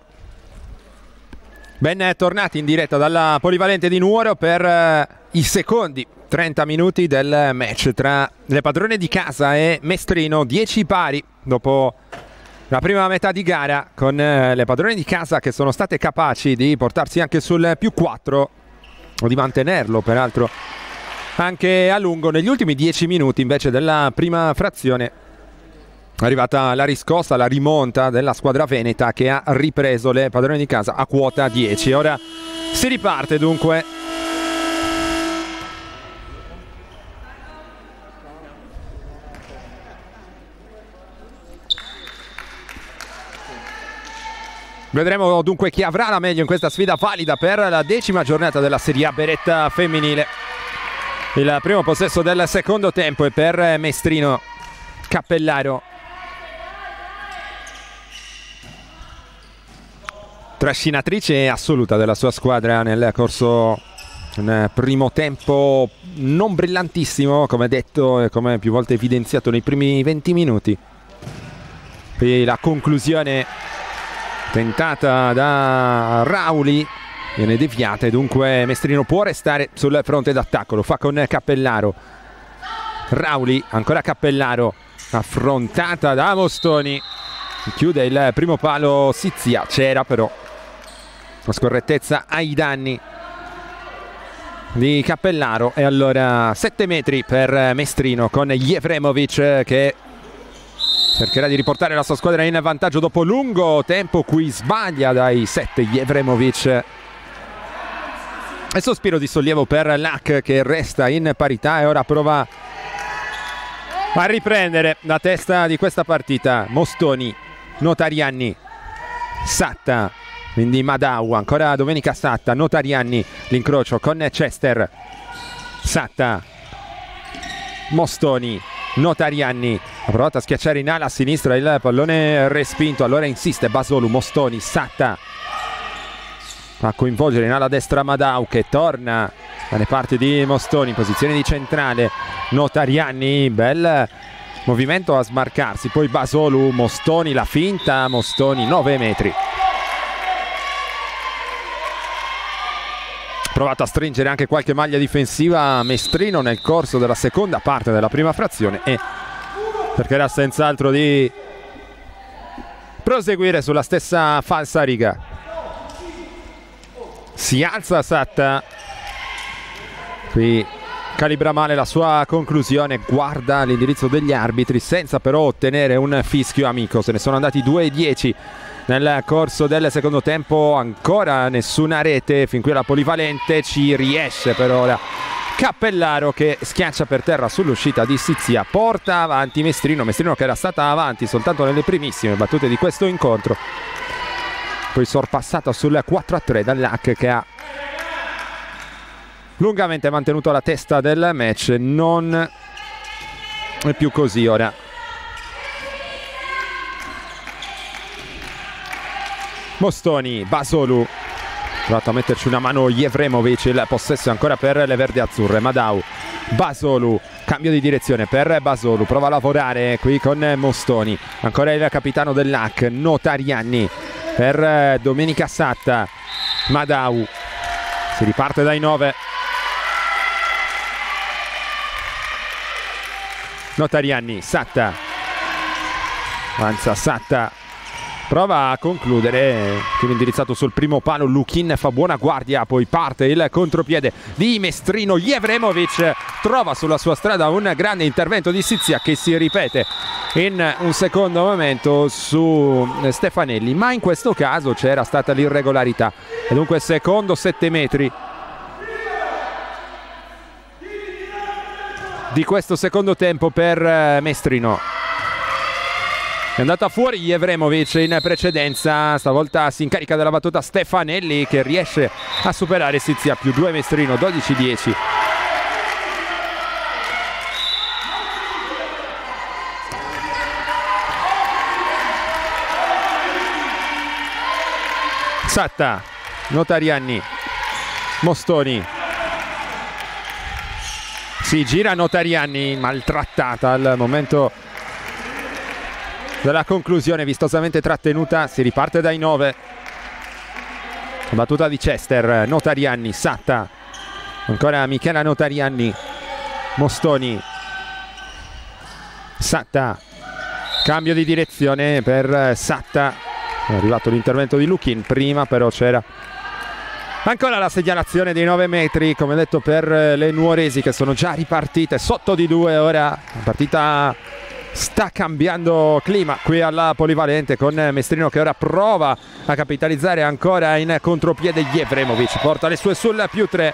ben tornati in diretta dalla Polivalente di Nuoro per eh, i secondi trenta minuti del match tra le padrone di casa e Mestrino. dieci pari dopo la prima metà di gara, con eh, le padrone di casa che sono state capaci di portarsi anche sul più quattro o di mantenerlo peraltro anche a lungo. Negli ultimi dieci minuti invece della prima frazione è arrivata la riscossa, la rimonta della squadra veneta, che ha ripreso le padrone di casa a quota dieci. Ora si riparte dunque. Vedremo dunque chi avrà la meglio in questa sfida valida per la decima giornata della Serie A Beretta femminile. Il primo possesso del secondo tempo è per Mestrino. Cappellaro, trascinatrice assoluta della sua squadra nel corso un primo tempo non brillantissimo, come detto e come più volte evidenziato nei primi venti minuti. E la conclusione tentata da Rauli viene deviata e dunque Mestrino può restare sul fronte d'attacco. Lo fa con Cappellaro. Rauli, ancora Cappellaro, affrontata da Mostoni. Chiude il primo palo Sizia, c'era però la scorrettezza ai danni di Cappellaro. E allora sette metri per Mestrino, con Jevremovic che cercherà di riportare la sua squadra in vantaggio dopo lungo tempo. Qui sbaglia dai sette Jevremovic. E sospiro di sollievo per Lac, che resta in parità e ora prova a riprendere la testa di questa partita. Mostoni, Notarianni, Satta, quindi Madau, ancora Domenica Satta, Notarianni, l'incrocio con Chester, Satta, Mostoni, Notarianni, ha provato a schiacciare in ala a sinistra, il pallone respinto, allora insiste Basolu, Mostoni, Satta, a coinvolgere in ala destra Madau, che torna dalle parti di Mostoni in posizione di centrale. Notarianni, bel movimento a smarcarsi, poi Basolu, Mostoni, la finta, Mostoni, nove metri. Provato a stringere anche qualche maglia difensiva Mestrino nel corso della seconda parte della prima frazione e cercherà senz'altro di proseguire sulla stessa falsa riga. Si alza Satta, qui calibra male la sua conclusione, guarda l'indirizzo degli arbitri senza però ottenere un fischio amico. Se ne sono andati due e dieci nel corso del secondo tempo, ancora nessuna rete fin qui la Polivalente, ci riesce per ora Cappellaro, che schiaccia per terra sull'uscita di Sizia. Porta avanti Mestrino, Mestrino che era stata avanti soltanto nelle primissime battute di questo incontro, poi sorpassata sul quattro a tre dall'H, che ha lungamente mantenuto la testa del match. Non è più così ora. Mostoni, Basolu, provato a metterci una mano Jevremovic, il possesso ancora per le verdi azzurre. Madau, Basolu, cambio di direzione per Basolu, prova a lavorare qui con Mostoni, ancora il capitano dell'H, Notarianni per Domenica Satta. Madau, si riparte dai nove. Notarianni, Satta, avanza Satta, prova a concludere, tiro indirizzato sul primo palo, Lukin fa buona guardia, poi parte il contropiede di Mestrino. Jevremovic trova sulla sua strada un grande intervento di Sizia, che si ripete in un secondo momento su Stefanelli, ma in questo caso c'era stata l'irregolarità e dunque secondo sette metri di questo secondo tempo per Mestrino. È andata fuori Jevremovic in precedenza, stavolta si incarica della battuta Stefanelli, che riesce a superare Sizia. Più due Mestrino, dodici dieci. Satta, Notarianni, Mostoni. Si gira Notarianni, maltrattata al momento della conclusione, vistosamente trattenuta. Si riparte dai nove. Battuta di Chester, Notarianni, Satta, ancora Michela Notarianni, Mostoni, Satta, cambio di direzione per Satta. È arrivato l'intervento di Lukin prima, però c'era ancora la segnalazione dei nove metri, come detto, per le nuoresi che sono già ripartite sotto di due. Ora la partita sta cambiando clima qui alla Polivalente, con Mestrino che ora prova a capitalizzare ancora in contropiede. Jevremovic porta le sue sul più tre.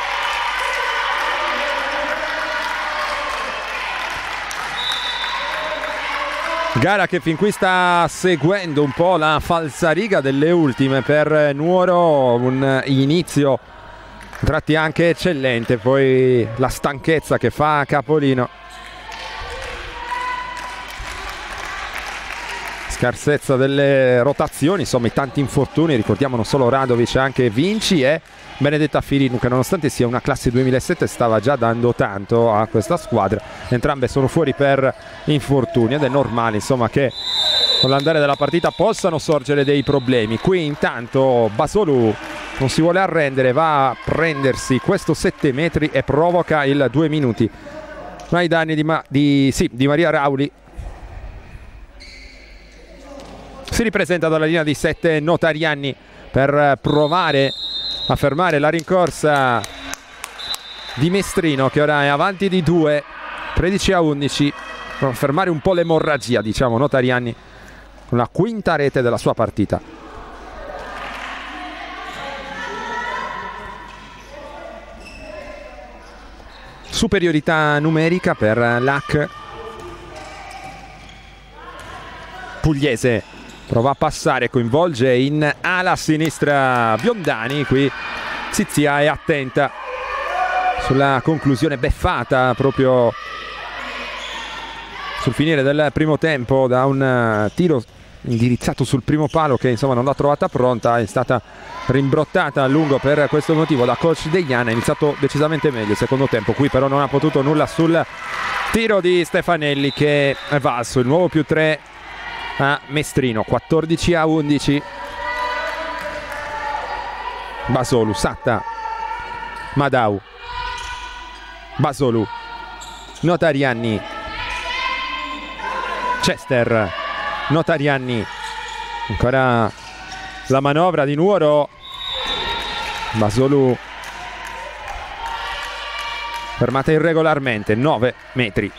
Gara che fin qui sta seguendo un po' la falsariga delle ultime per Nuoro, un inizio a tratti anche eccellente, poi la stanchezza che fa capolino, scarsezza delle rotazioni, insomma i tanti infortuni. Ricordiamo non solo Radovic, anche Vinci e Benedetta Firinu, che nonostante sia una classe duemilasette stava già dando tanto a questa squadra. Entrambe sono fuori per infortuni ed è normale, insomma, che con l'andare della partita possano sorgere dei problemi. Qui intanto Basolu non si vuole arrendere, va a prendersi questo sette metri e provoca il due minuti ai danni di, Ma di, sì, di Maria Rauli. Si ripresenta dalla linea di sette Notarianni per provare a fermare la rincorsa di Mestrino, che ora è avanti di due, tredici a undici, per fermare un po' l'emorragia, diciamo, Notarianni con la quinta rete della sua partita. Superiorità numerica per l'A C. Pugliese prova a passare, coinvolge in ala sinistra Biondani. Qui Zizia è attenta sulla conclusione beffata proprio sul finire del primo tempo da un tiro indirizzato sul primo palo che insomma non l'ha trovata pronta. È stata rimbrottata a lungo per questo motivo da coach Degliana. È iniziato decisamente meglio il secondo tempo, qui però non ha potuto nulla sul tiro di Stefanelli, che è valso il nuovo più tre a Mestrino. Quattordici a undici. Basolu, Satta, Madau, Basolu, Notarianni, Chester, Notarianni, ancora la manovra di Nuoro. Basolu fermata irregolarmente, nove metri.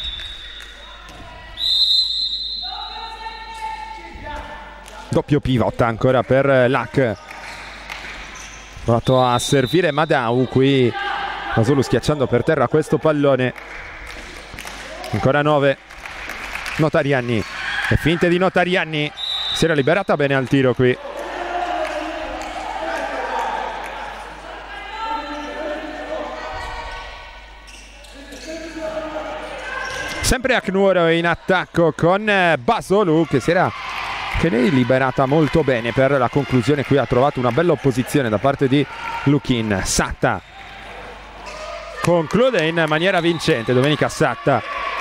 Doppio pivot ancora per l'A C. Provato a servire Madau, qui Basolu schiacciando per terra questo pallone. Ancora nove. Notarianni, le finte di Notarianni, si era liberata bene al tiro qui. Sempre a Nuoro in attacco con Basolu, che si era che lei liberata molto bene per la conclusione. Qui ha trovato una bella opposizione da parte di Lukin. Satta conclude in maniera vincente. Domenica Satta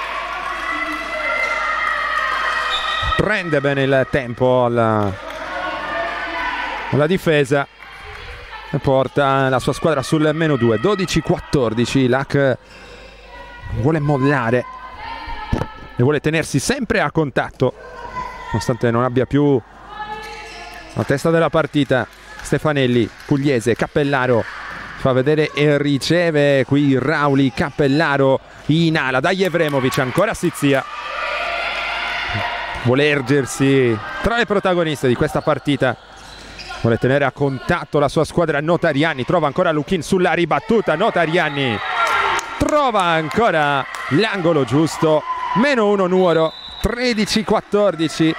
prende bene il tempo alla, alla difesa e porta la sua squadra sul meno due. Dodici quattordici. L'A C vuole mollare e vuole tenersi sempre a contatto nonostante non abbia più la testa della partita. Stefanelli, Pugliese, Cappellaro fa vedere e riceve qui Rauli. Cappellaro in ala da Jevremovic, ancora Sizia vuole ergersi tra le protagoniste di questa partita, vuole tenere a contatto la sua squadra. Notarianni trova ancora Lukin sulla ribattuta. Notarianni trova ancora l'angolo giusto. Meno uno Nuoro, tredici quattordici.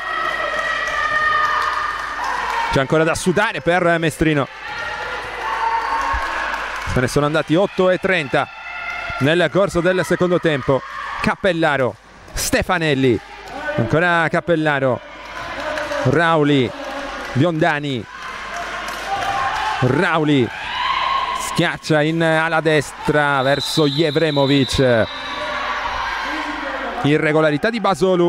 C'è ancora da sudare per Mestrino. Se ne sono andati otto e trenta nel corso del secondo tempo. Cappellaro, Stefanelli, ancora Cappellaro, Rauli, Biondani, Rauli schiaccia in ala destra verso Jevremovic. Irregolarità di Basolu.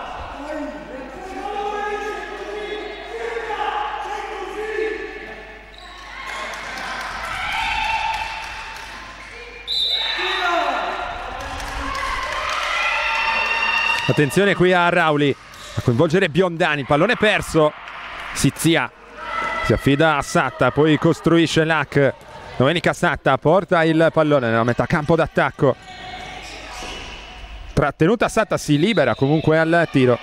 Attenzione qui a Rauli a coinvolgere Biondani, il pallone perso. Sizia si affida a Satta, poi costruisce l'Hack. Domenica Satta porta il pallone nella metà campo d'attacco. Trattenuta Satta, si libera comunque al tiro.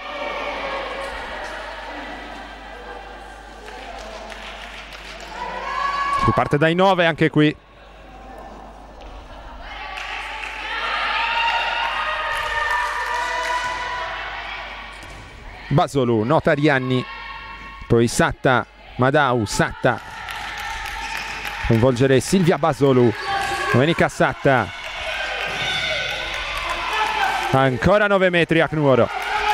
Si parte dai nove anche qui. Basolu, Notarianni, poi Satta, Madau, Satta, coinvolgere Silvia Basolu, Domenica Satta, ancora nove metri a Nuoro.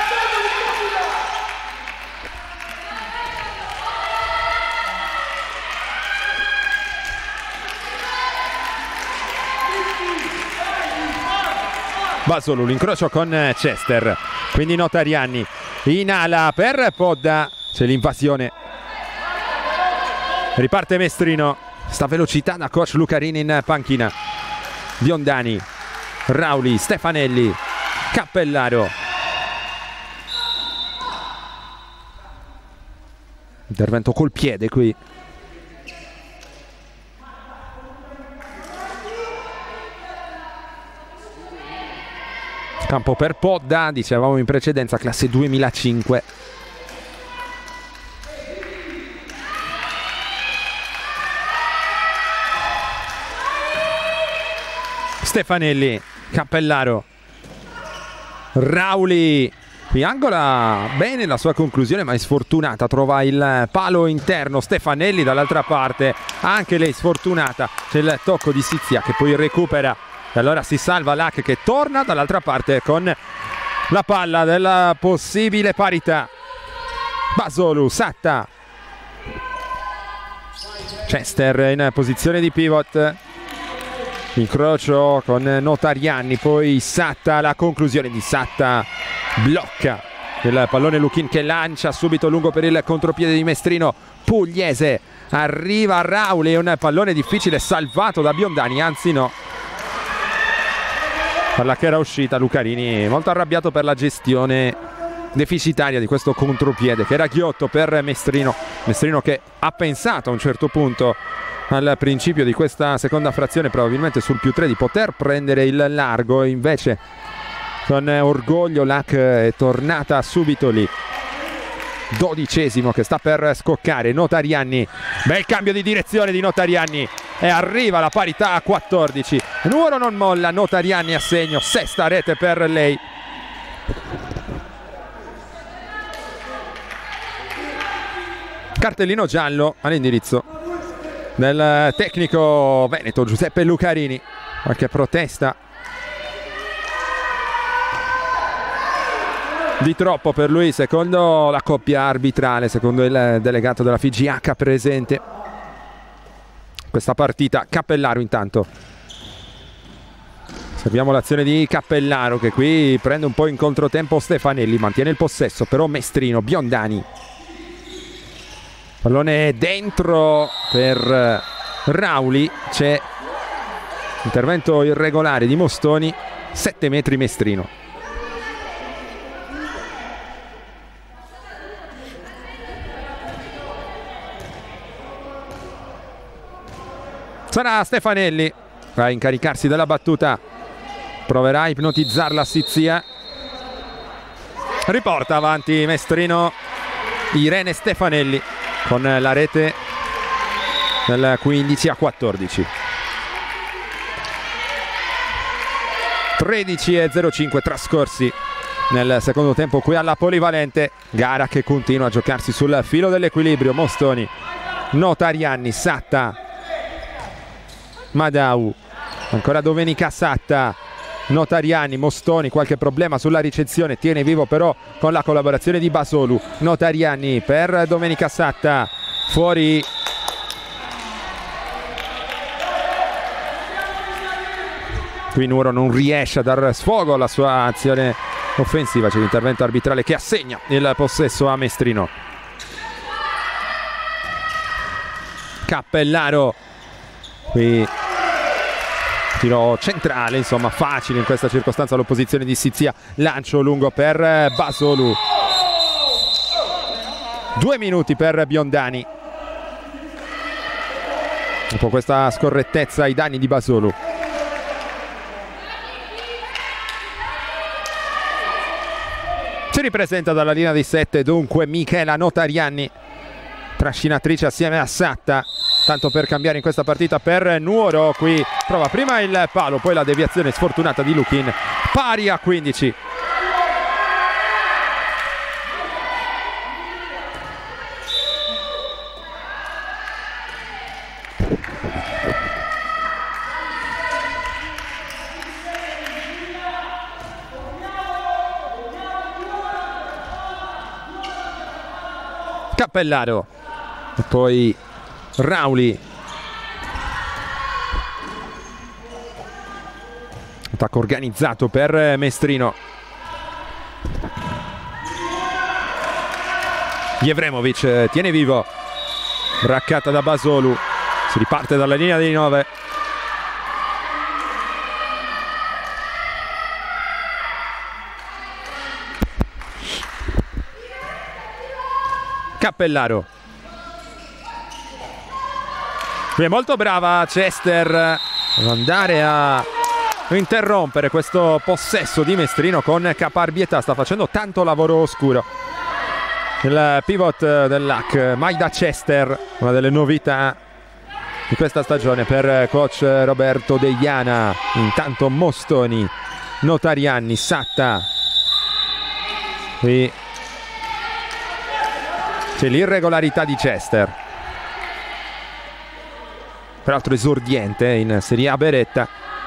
Basolu, l'incrocio con Chester, quindi Notarianni in ala per Podda, c'è l'invasione, riparte Mestrino, sta velocità da coach Lucarini in panchina. Biondani, Rauli, Stefanelli, Cappellaro, intervento col piede qui. Campo per Podda, dicevamo in precedenza, classe duemilacinque. Stefanelli, Cappellaro, Rauli, qui angola bene la sua conclusione ma è sfortunata, trova il palo interno. Stefanelli dall'altra parte, anche lei sfortunata, c'è il tocco di Sizia che poi recupera. E allora si salva l'Hack che torna dall'altra parte con la palla della possibile parità. Basolu, Satta, Chester in posizione di pivot, incrocio con Notarianni, poi Satta, la conclusione di Satta, blocca il pallone Luchin che lancia subito lungo per il contropiede di Mestrino. Pugliese, arriva Rauli, un pallone difficile salvato da Biondani, anzi no, palla che era uscita. Lucarini molto arrabbiato per la gestione deficitaria di questo contropiede che era ghiotto per Mestrino. Mestrino che ha pensato a un certo punto al principio di questa seconda frazione probabilmente sul più tre di poter prendere il largo, invece con orgoglio l'Hack è tornata subito lì. Dodicesimo che sta per scoccare Notarianni, bel cambio di direzione di Notarianni e arriva la parità a quattordici. Nuoro non molla, Notarianni a segno, sesta rete per lei. Cartellino giallo all'indirizzo del tecnico veneto Giuseppe Lucarini, qualche protesta di troppo per lui secondo la coppia arbitrale, secondo il delegato della F I G H presente questa partita. Cappellaro intanto, osserviamo l'azione di Cappellaro che qui prende un po' in controtempo Stefanelli, mantiene il possesso però Mestrino. Biondani, pallone dentro per Rauli, c'è intervento irregolare di Mostoni, sette metri Mestrino. Sarà Stefanelli a incaricarsi della battuta, proverà a ipnotizzarla Sizia, riporta avanti Mestrino. Irene Stefanelli con la rete del quindici a quattordici. tredici e zero cinque trascorsi nel secondo tempo qui alla Polivalente, gara che continua a giocarsi sul filo dell'equilibrio. Mostoni, Notarianni, Satta, Madau, ancora Domenica Satta, Notarianni, Mostoni, qualche problema sulla ricezione, tiene vivo però con la collaborazione di Basolu. Notarianni per Domenica Satta, fuori qui Nuoro non riesce a dar sfogo alla sua azione offensiva, c'è l'intervento arbitrale che assegna il possesso a Mestrino. Cappellaro, qui tiro centrale, insomma facile in questa circostanza l'opposizione di Sizia, lancio lungo per Basolu, due minuti per Biondani. Dopo questa scorrettezza ai danni di Basolu. Si ripresenta dalla linea di sette dunque Michela Notarianni, trascinatrice assieme a Satta, tanto per cambiare in questa partita per Nuoro. Qui prova prima il palo, poi la deviazione sfortunata di Luchin, pari a quindici. Cappellaro e poi Rauli, attacco organizzato per Mestrino. Jevremovic tiene vivo, braccata da Basolu, si riparte dalla linea dei nove. Cappellaro, qui è molto brava Chester ad andare a interrompere questo possesso di Mestrino con caparbietà, sta facendo tanto lavoro oscuro il pivot dell'A C, Maida Chester, una delle novità di questa stagione per coach Roberto Deiana. Intanto Mostoni, Notarianni, Satta, qui c'è l'irregolarità di Chester, peraltro esordiente in Serie A Beretta.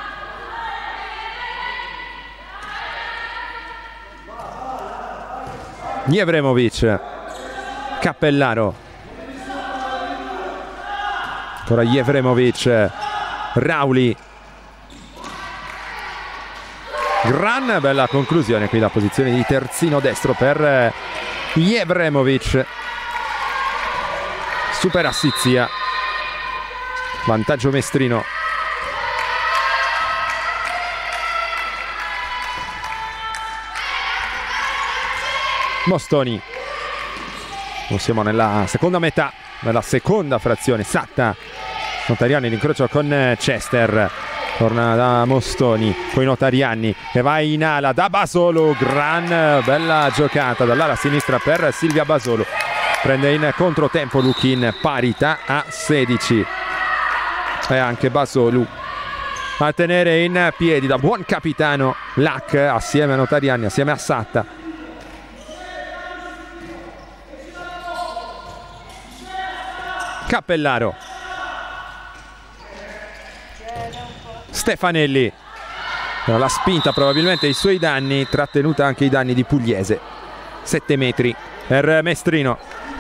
Jevremovic, Cappellaro, ancora Jevremovic, Rauli, gran bella conclusione qui da posizione di terzino destro per Jevremovic. Supera Sizia, vantaggio Mestrino. Mostoni, siamo nella seconda metà, nella seconda frazione. Satta, Notarianni, l'incrocio con Chester, torna da Mostoni, poi Notarianni che va in ala da Basolu, gran bella giocata dall'ala sinistra per Silvia Basolu, prende in controtempo Luchin, parità a sedici e anche Basolu a tenere in piedi da buon capitano l'A C assieme a Notarianni, assieme a Satta. Cappellaro, Stefanelli, la spinta probabilmente ai suoi danni, trattenuta anche i danni di Pugliese. Sette metri per Mestrino.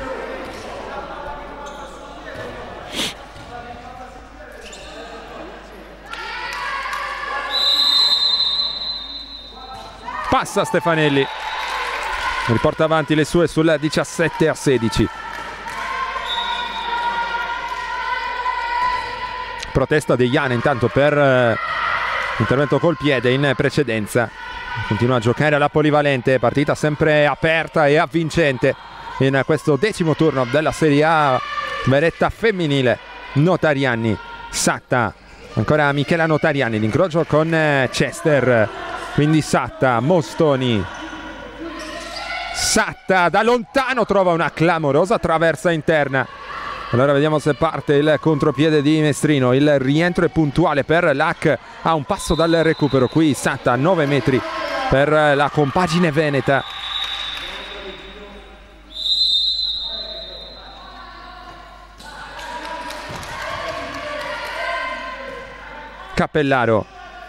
Passa Stefanelli, riporta avanti le sue sul diciassette a sedici. Protesta di Iana intanto per eh, intervento col piede in precedenza. Continua a giocare alla polivalente, partita sempre aperta e avvincente in questo decimo turno della Serie A Beretta femminile. Notarianni, Satta, ancora Michela Notarianni, l'incrocio con eh, Chester, quindi Satta, Mostoni. Satta da lontano trova una clamorosa traversa interna. Allora vediamo se parte il contropiede di Mestrino. Il rientro è puntuale per l'A C a un passo dal recupero. Qui Satta a nove metri per la compagine veneta. Cappellaro,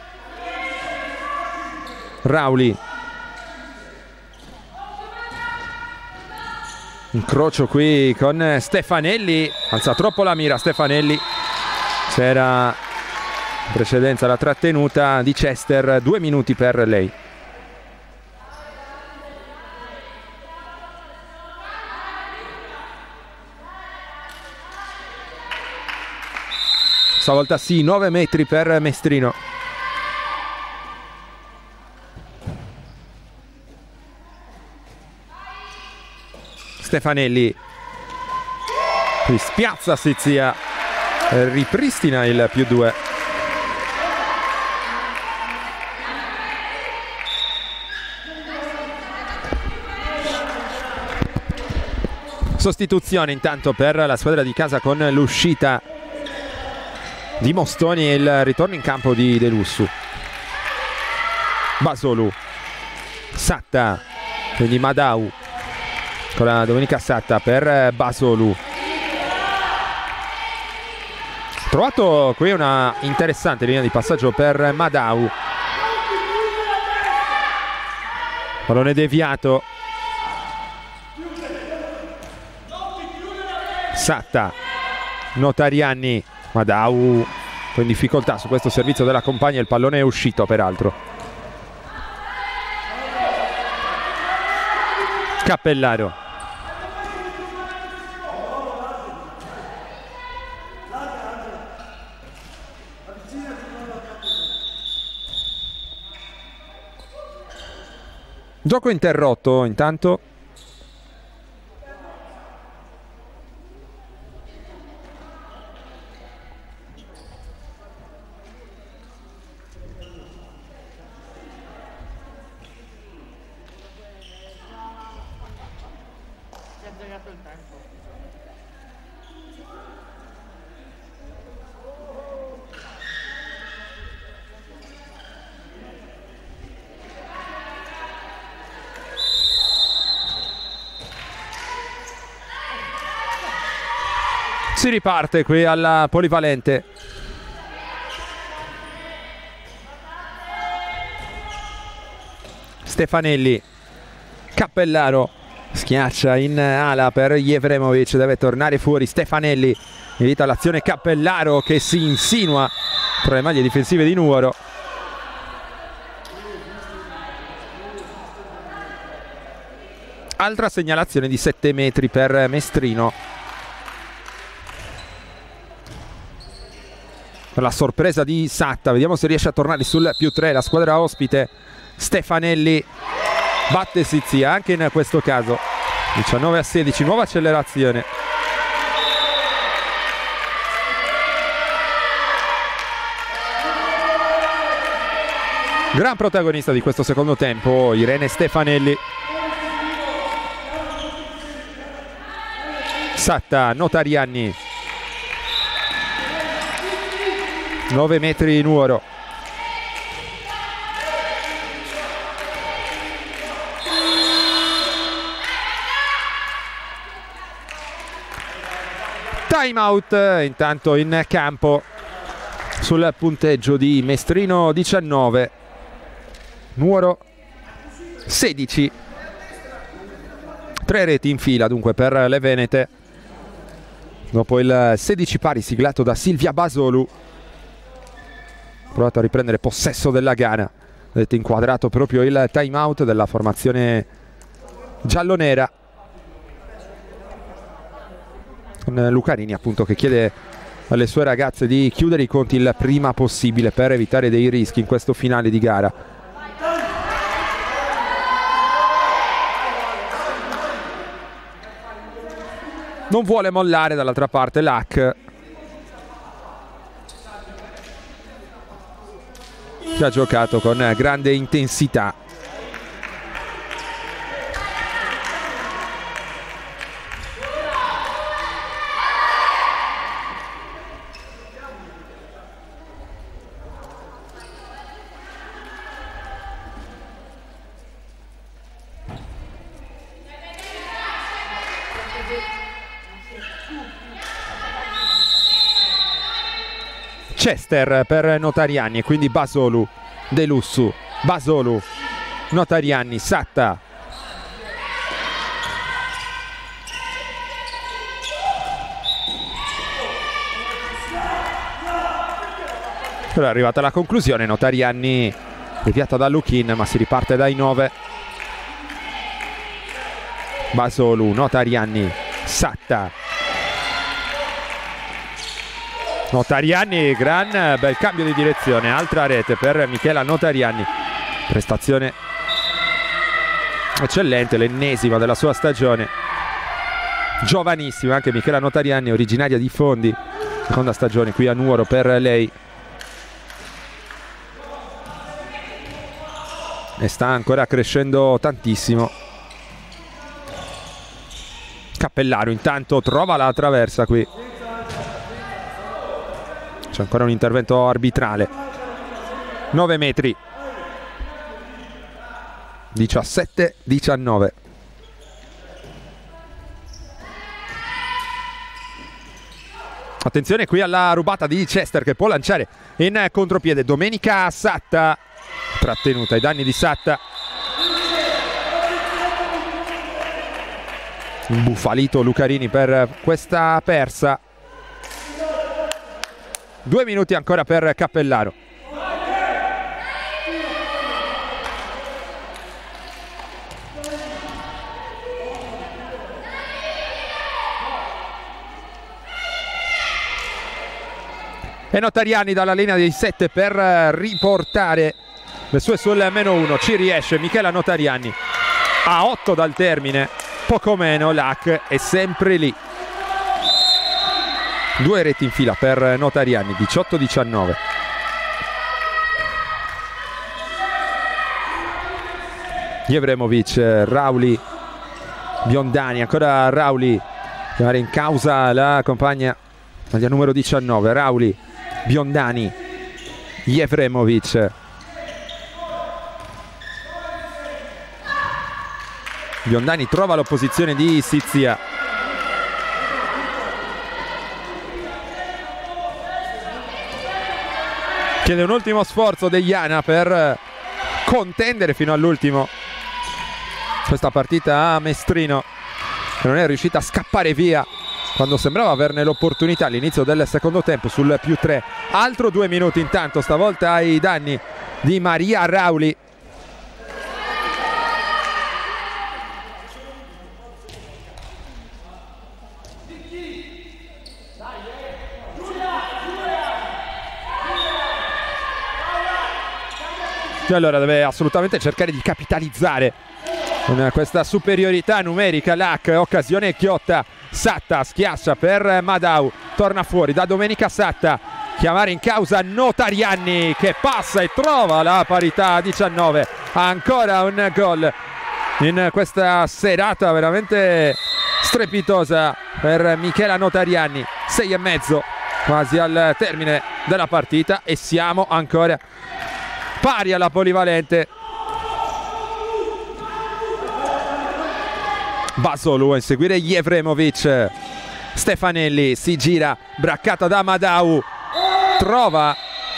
Rauli, incrocio qui con Stefanelli, alza troppo la mira Stefanelli, c'era In precedenza la trattenuta di Chester, due minuti per lei. Stavolta sì, nove metri per Mestrino. Stefanelli spiazza Sizia, ripristina il più due. Sostituzione intanto per la squadra di casa con l'uscita di Mostoni e il ritorno in campo di De Lussu. Basolu, Satta, quindi Madau con la Domenica Satta per Basolu. Trovato qui una interessante linea di passaggio per Madau. Pallone deviato. Satta, Notarianni, Madau in difficoltà su questo servizio della compagna, il pallone è uscito peraltro. Cappellaro. Gioco interrotto intanto. Si riparte qui alla polivalente. Stefanelli, Cappellaro schiaccia in ala per Jevremovic, deve tornare fuori Stefanelli, evita l'azione Cappellaro che si insinua tra le maglie difensive di Nuoro. Altra segnalazione di sette metri per Mestrino. Per la sorpresa di Satta, vediamo se riesce a tornare sul più tre la squadra ospite. Stefanelli batte Sizia anche in questo caso. diciannove a sedici, nuova accelerazione. Gran protagonista di questo secondo tempo, Irene Stefanelli. Satta, Notarianni. nove metri Nuoro. Time out intanto in campo sul punteggio di Mestrino diciannove, Nuoro sedici. Tre reti in fila dunque per le venete dopo il sedici pari siglato da Silvia Basolu. Provato a riprendere possesso della gara, vedete inquadrato proprio il time out della formazione giallonera, con Lucarini appunto che chiede alle sue ragazze di chiudere i conti il prima possibile per evitare dei rischi in questo finale di gara. Non vuole mollare dall'altra parte Lac, che ha giocato con grande intensità. Chester per Notarianni e quindi Basolu, De Lussu, Basolu, Notarianni, Satta. Però è arrivata la conclusione, Notarianni deviata da Lukin, ma si riparte dai nove. Basolu, Notarianni, Satta. Notarianni, gran bel cambio di direzione, altra rete per Michela Notarianni. Prestazione eccellente, l'ennesima della sua stagione. Giovanissima anche Michela Notarianni, originaria di Fondi. Seconda stagione qui a Nuoro per lei. E sta ancora crescendo tantissimo. Cappellaro intanto trova la traversa qui. C'è ancora un intervento arbitrale. nove metri. diciassette diciannove. Attenzione qui alla rubata di Chester che può lanciare in contropiede. Domenica Satta, trattenuta ai danni di Satta. Imbufalito Lucarini per questa persa. Due minuti ancora per Cappellaro. E Notarianni dalla linea dei sette per riportare le sue sul meno uno. Ci riesce Michela Notarianni. A otto dal termine, poco meno. L'Hack è sempre lì. Due reti in fila per Notarianni, diciotto diciannove. Jevremovic, Rauli, Biondani, ancora Rauli. Chiamare in causa la compagna maglia numero diciannove. Rauli, Biondani, Jevremovic. Biondani trova l'opposizione di Sizia. Chiede un ultimo sforzo Deiana per contendere fino all'ultimo questa partita a Mestrino, che non è riuscita a scappare via quando sembrava averne l'opportunità all'inizio del secondo tempo sul più tre. Altro due minuti intanto, stavolta ai danni di Maria Rauli. E allora deve assolutamente cercare di capitalizzare con questa superiorità numerica l'Hack. Occasione Chiotta. Satta schiaccia per Madau, torna fuori da Domenica Satta. Chiamare in causa Notarianni che passa e trova la parità a diciannove. Ancora un gol in questa serata veramente strepitosa per Michela Notarianni. Sei e mezzo quasi al termine della partita e siamo ancora pari alla polivalente. Basolu a inseguire Jevremovic. Stefanelli si gira, braccata da Madau, trova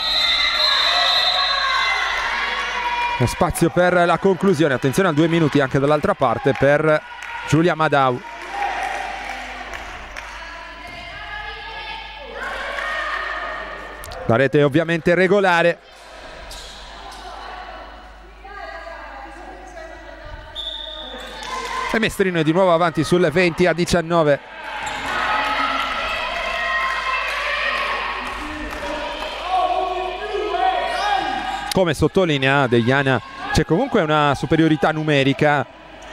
lo spazio per la conclusione. Attenzione a due minuti anche dall'altra parte per Giulia Madau. La rete è ovviamente regolare. E Mestrino è di nuovo avanti sul venti a diciannove. Come sottolinea Deiana, c'è comunque una superiorità numerica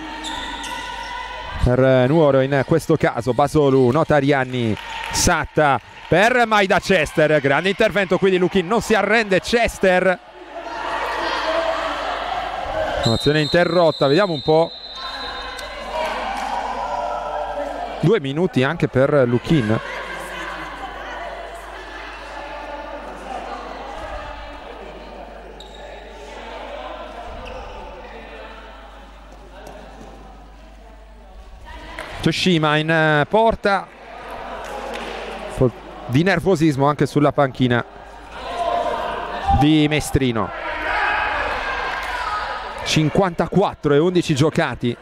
per Nuoro in questo caso. Basolu, Notarianni, Satta per Maida Chester. Grande intervento qui di Lukin, non si arrende Chester. Azione interrotta, vediamo un po'. Due minuti anche per Lukin. Toshima in porta. Di nervosismo anche sulla panchina di Mestrino. cinquantaquattro e undici giocati.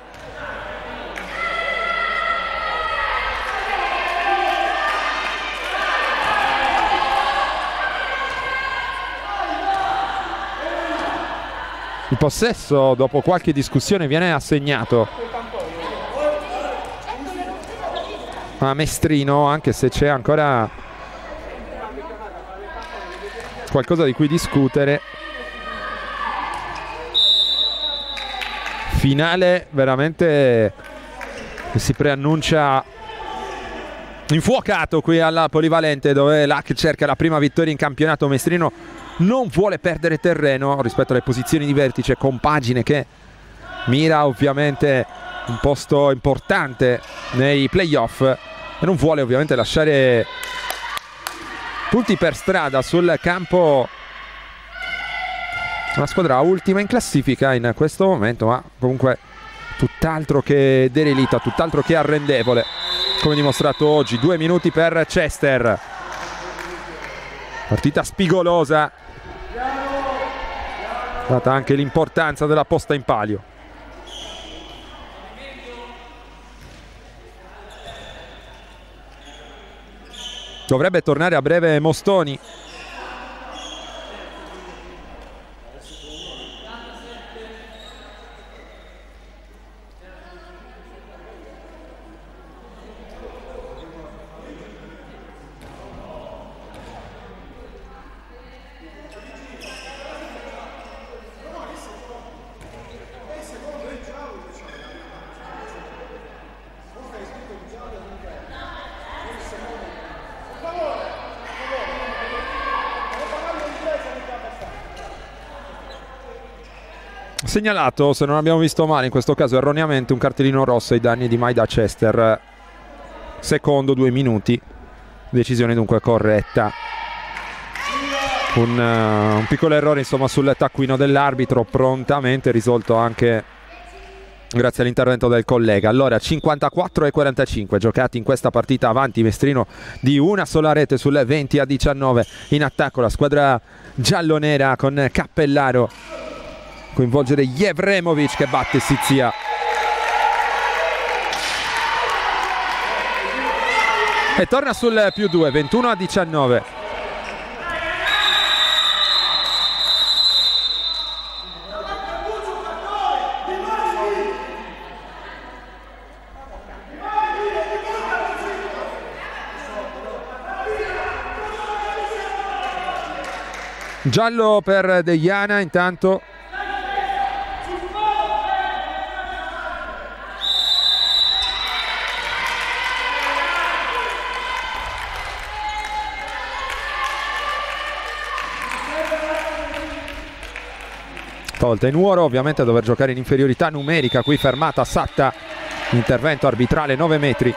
Il possesso dopo qualche discussione viene assegnato a Mestrino, anche se c'è ancora qualcosa di cui discutere. Finale veramente che si preannuncia infuocato qui alla Polivalente, dove l'A C cerca la prima vittoria in campionato. Mestrino non vuole perdere terreno rispetto alle posizioni di vertice. Compagine che mira ovviamente un posto importante nei playoff e non vuole ovviamente lasciare punti per strada sul campo. Una squadra ultima in classifica in questo momento, ma comunque tutt'altro che derelita, tutt'altro che arrendevole, come dimostrato oggi. Due minuti per Chester. Partita spigolosa, data anche l'importanza della posta in palio. Dovrebbe tornare a breve Mostoni. Segnalato, se non abbiamo visto male in questo caso erroneamente, un cartellino rosso ai danni di Maida Chester. Secondo, due minuti. Decisione dunque corretta. Un, uh, un piccolo errore insomma sul taccuino dell'arbitro, prontamente risolto anche grazie all'intervento del collega. Allora cinquantaquattro e quarantacinque giocati in questa partita, avanti Mestrino di una sola rete sul venti a diciannove. In attacco la squadra giallonera con Cappellaro, coinvolgere Jevremovic che batte Sizia. E torna sul più due, ventuno a diciannove. Giallo per Deiana intanto. Tolta in Nuoro, ovviamente a dover giocare in inferiorità numerica. Qui fermata Satta, intervento arbitrale nove metri.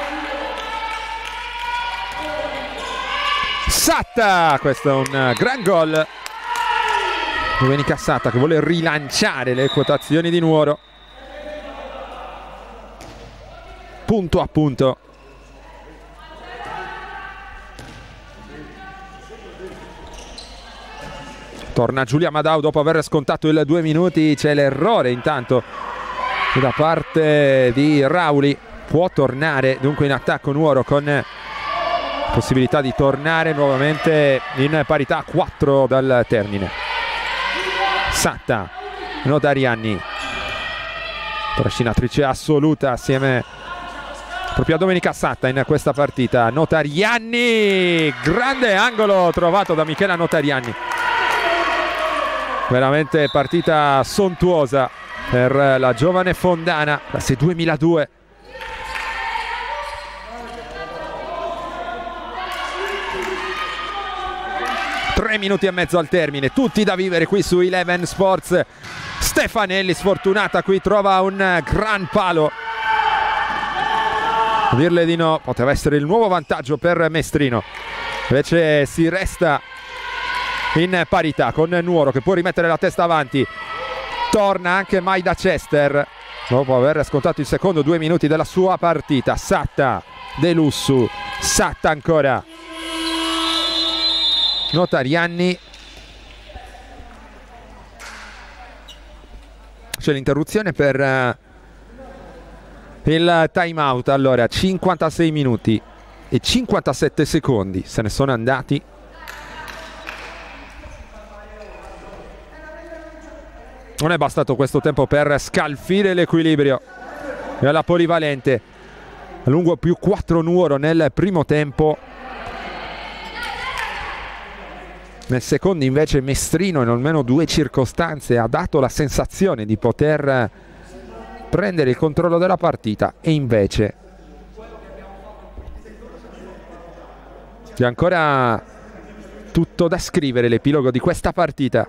Satta, questo è un gran gol. Domenica Satta che vuole rilanciare le quotazioni di Nuoro. Punto a punto. Torna Giulia Madau dopo aver scontato il due minuti. C'è l'errore intanto da parte di Rauli. Può tornare dunque in attacco Nuoro, con possibilità di tornare nuovamente in parità a quattro dal termine. Satta, Notarianni, trascinatrice assoluta assieme proprio a Domenica Satta in questa partita. Notarianni, grande angolo trovato da Michela Notarianni. Veramente partita sontuosa per la giovane fondana, classe duemiladue. Tre minuti e mezzo al termine, tutti da vivere qui su Eleven Sports. Stefanelli sfortunata qui, trova un gran palo. A dirle di no, poteva essere il nuovo vantaggio per Mestrino. Invece si resta in parità con Nuoro che può rimettere la testa avanti. Torna anche Maida Chester dopo aver scontato il secondo due minuti della sua partita. Satta, De Lussu, Satta ancora, Notarianni. C'è l'interruzione per uh, il time out. Allora cinquantasei minuti e cinquantasette secondi se ne sono andati. Non è bastato questo tempo per scalfire l'equilibrio e alla Polivalente a lungo più quattro Nuoro nel primo tempo. Nel secondo invece Mestrino in almeno due circostanze ha dato la sensazione di poter prendere il controllo della partita e invece c'è ancora tutto da scrivere l'epilogo di questa partita.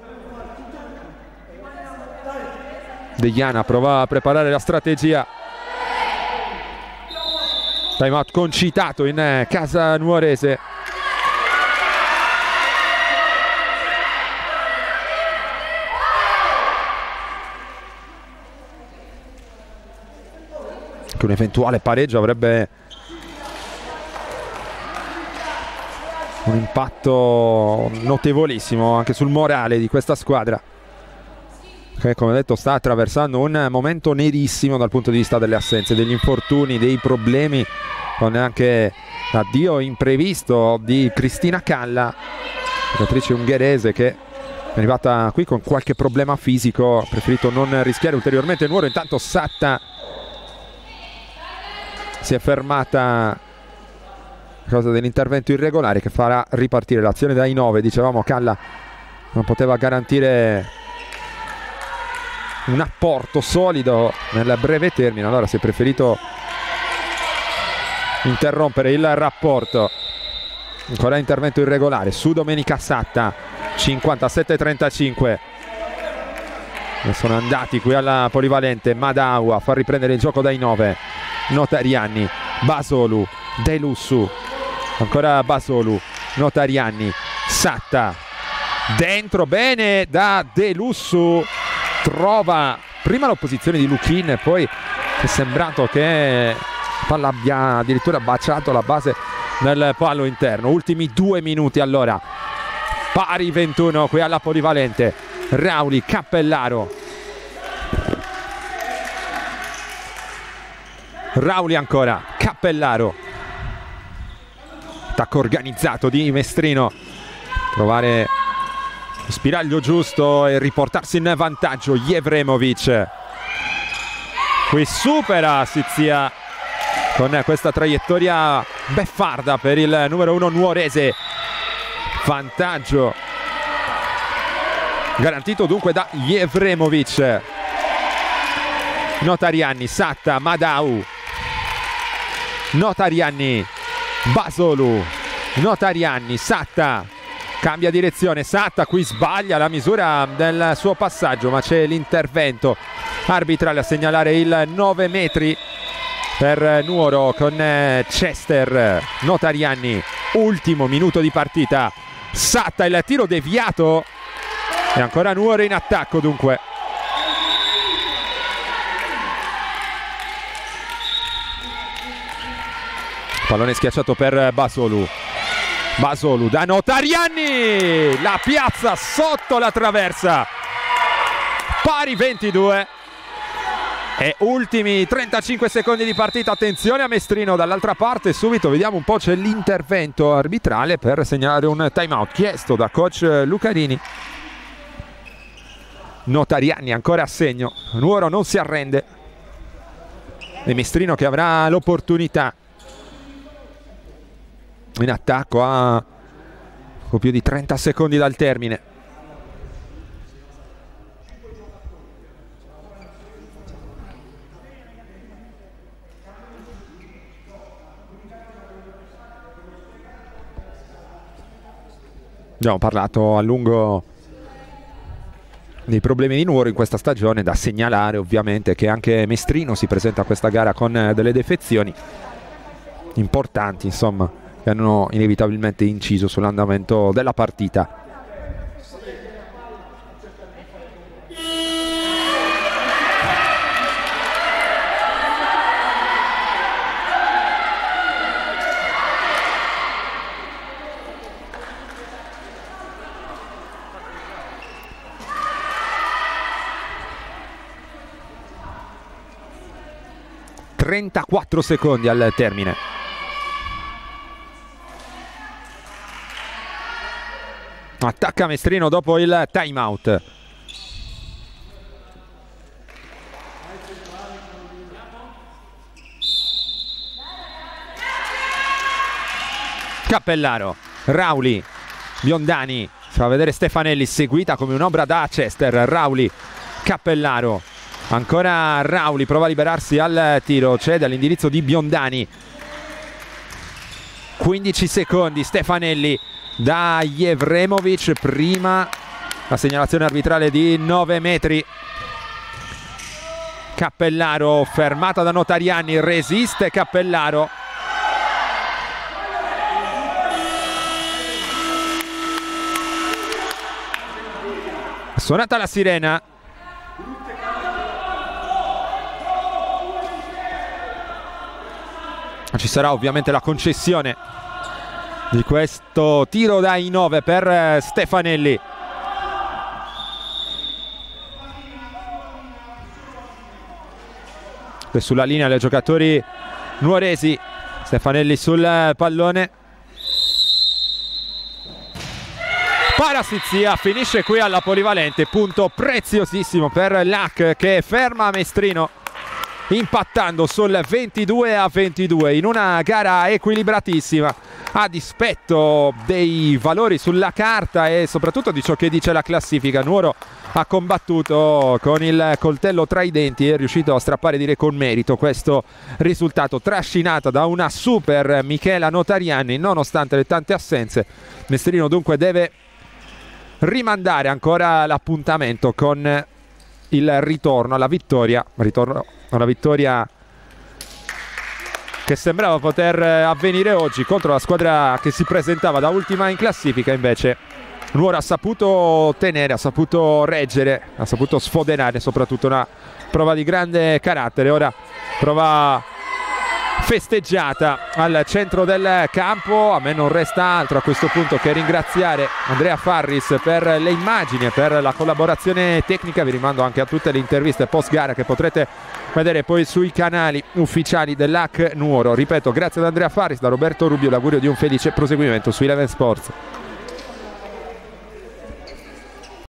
Deiana prova a preparare la strategia. Time out concitato in casa nuorese. Un eventuale pareggio avrebbe un impatto notevolissimo anche sul morale di questa squadra, che come detto sta attraversando un momento nerissimo dal punto di vista delle assenze, degli infortuni, dei problemi, con anche l'addio imprevisto di Cristina Calla, giocatrice ungherese che è arrivata qui con qualche problema fisico, ha preferito non rischiare ulteriormente Nuoro. Intanto Satta si è fermata a causa dell'intervento irregolare che farà ripartire l'azione dai nove. Dicevamo Calla non poteva garantire un apporto solido nel breve termine, allora si è preferito interrompere il rapporto. Ancora intervento irregolare su Domenica Satta. Cinquantasette trentacinque. Sono andati qui alla Polivalente. Madau a far riprendere il gioco dai nove. Notarianni, Basolu, De Lussu, ancora Basolu, Notarianni, Satta, dentro bene da De Lussu, trova prima l'opposizione di Luchin, poi è sembrato che palla abbia addirittura baciato la base del palo interno. Ultimi due minuti allora, pari ventuno qui alla Polivalente. Rauli, Cappellaro, Rauli ancora, Cappellaro, attacco organizzato di Mestrino, trovare lo spiraglio giusto e riportarsi in vantaggio. Jevremovic qui supera Sizia con questa traiettoria beffarda per il numero uno nuorese. Vantaggio garantito dunque da Jevremovic. Notarianni, Satta, Madau, Notarianni, Basolu, Notarianni, Satta, cambia direzione, Satta qui sbaglia la misura del suo passaggio, ma c'è l'intervento arbitrale a segnalare il nove metri per Nuoro con Chester. Notarianni, ultimo minuto di partita, Satta, il tiro deviato e ancora Nuoro in attacco dunque. Pallone schiacciato per Basolu. Basolu da Notarianni, la piazza sotto la traversa. Pari ventidue e ultimi trentacinque secondi di partita. Attenzione a Mestrino dall'altra parte, subito vediamo un po', c'è l'intervento arbitrale per segnalare un time out chiesto da coach Lucarini. Notarianni ancora a segno, Nuoro non si arrende e Mestrino che avrà l'opportunità in attacco a poco più di trenta secondi dal termine. Abbiamo parlato a lungo dei problemi di Nuoro in questa stagione, da segnalare ovviamente che anche Mestrino si presenta a questa gara con delle defezioni importanti, insomma, che hanno inevitabilmente inciso sull'andamento della partita. trentaquattro secondi al termine. Attacca Mestrino dopo il time out. Cappellaro, Rauli, Biondani, si fa vedere Stefanelli, seguita come un'ombra da Chester. Rauli, Cappellaro, ancora Rauli, prova a liberarsi al tiro, cede all'indirizzo di Biondani. quindici secondi, Stefanelli da Jevremovic, prima la segnalazione arbitrale di nove metri. Cappellaro, fermata da Notarianni, resiste Cappellaro. Suonata la sirena. Ci sarà ovviamente la concessione di questo tiro dai nove per Stefanelli. E sulla linea dei giocatori nuoresi. Stefanelli sul pallone. Parasizia finisce qui alla polivalente, punto preziosissimo per l'A C che ferma Mestrino impattando sul ventidue a ventidue in una gara equilibratissima a dispetto dei valori sulla carta e soprattutto di ciò che dice la classifica. Nuoro ha combattuto con il coltello tra i denti e è riuscito a strappare, direi con merito, questo risultato, trascinata da una super Michela Notarianni nonostante le tante assenze. Mestrino dunque deve rimandare ancora l'appuntamento con il ritorno alla vittoria, ritorno alla vittoria che sembrava poter avvenire oggi contro la squadra che si presentava da ultima in classifica. Invece Nuoro ha saputo tenere, ha saputo reggere, ha saputo sfoderare, soprattutto una prova di grande carattere. Ora prova festeggiata al centro del campo. A me non resta altro a questo punto che ringraziare Andrea Farris per le immagini e per la collaborazione tecnica. Vi rimando anche a tutte le interviste post gara che potrete vedere poi sui canali ufficiali dell'A C Nuoro. Ripeto, grazie ad Andrea Farris, da Roberto Rubio l'augurio di un felice proseguimento su Eleven Sports.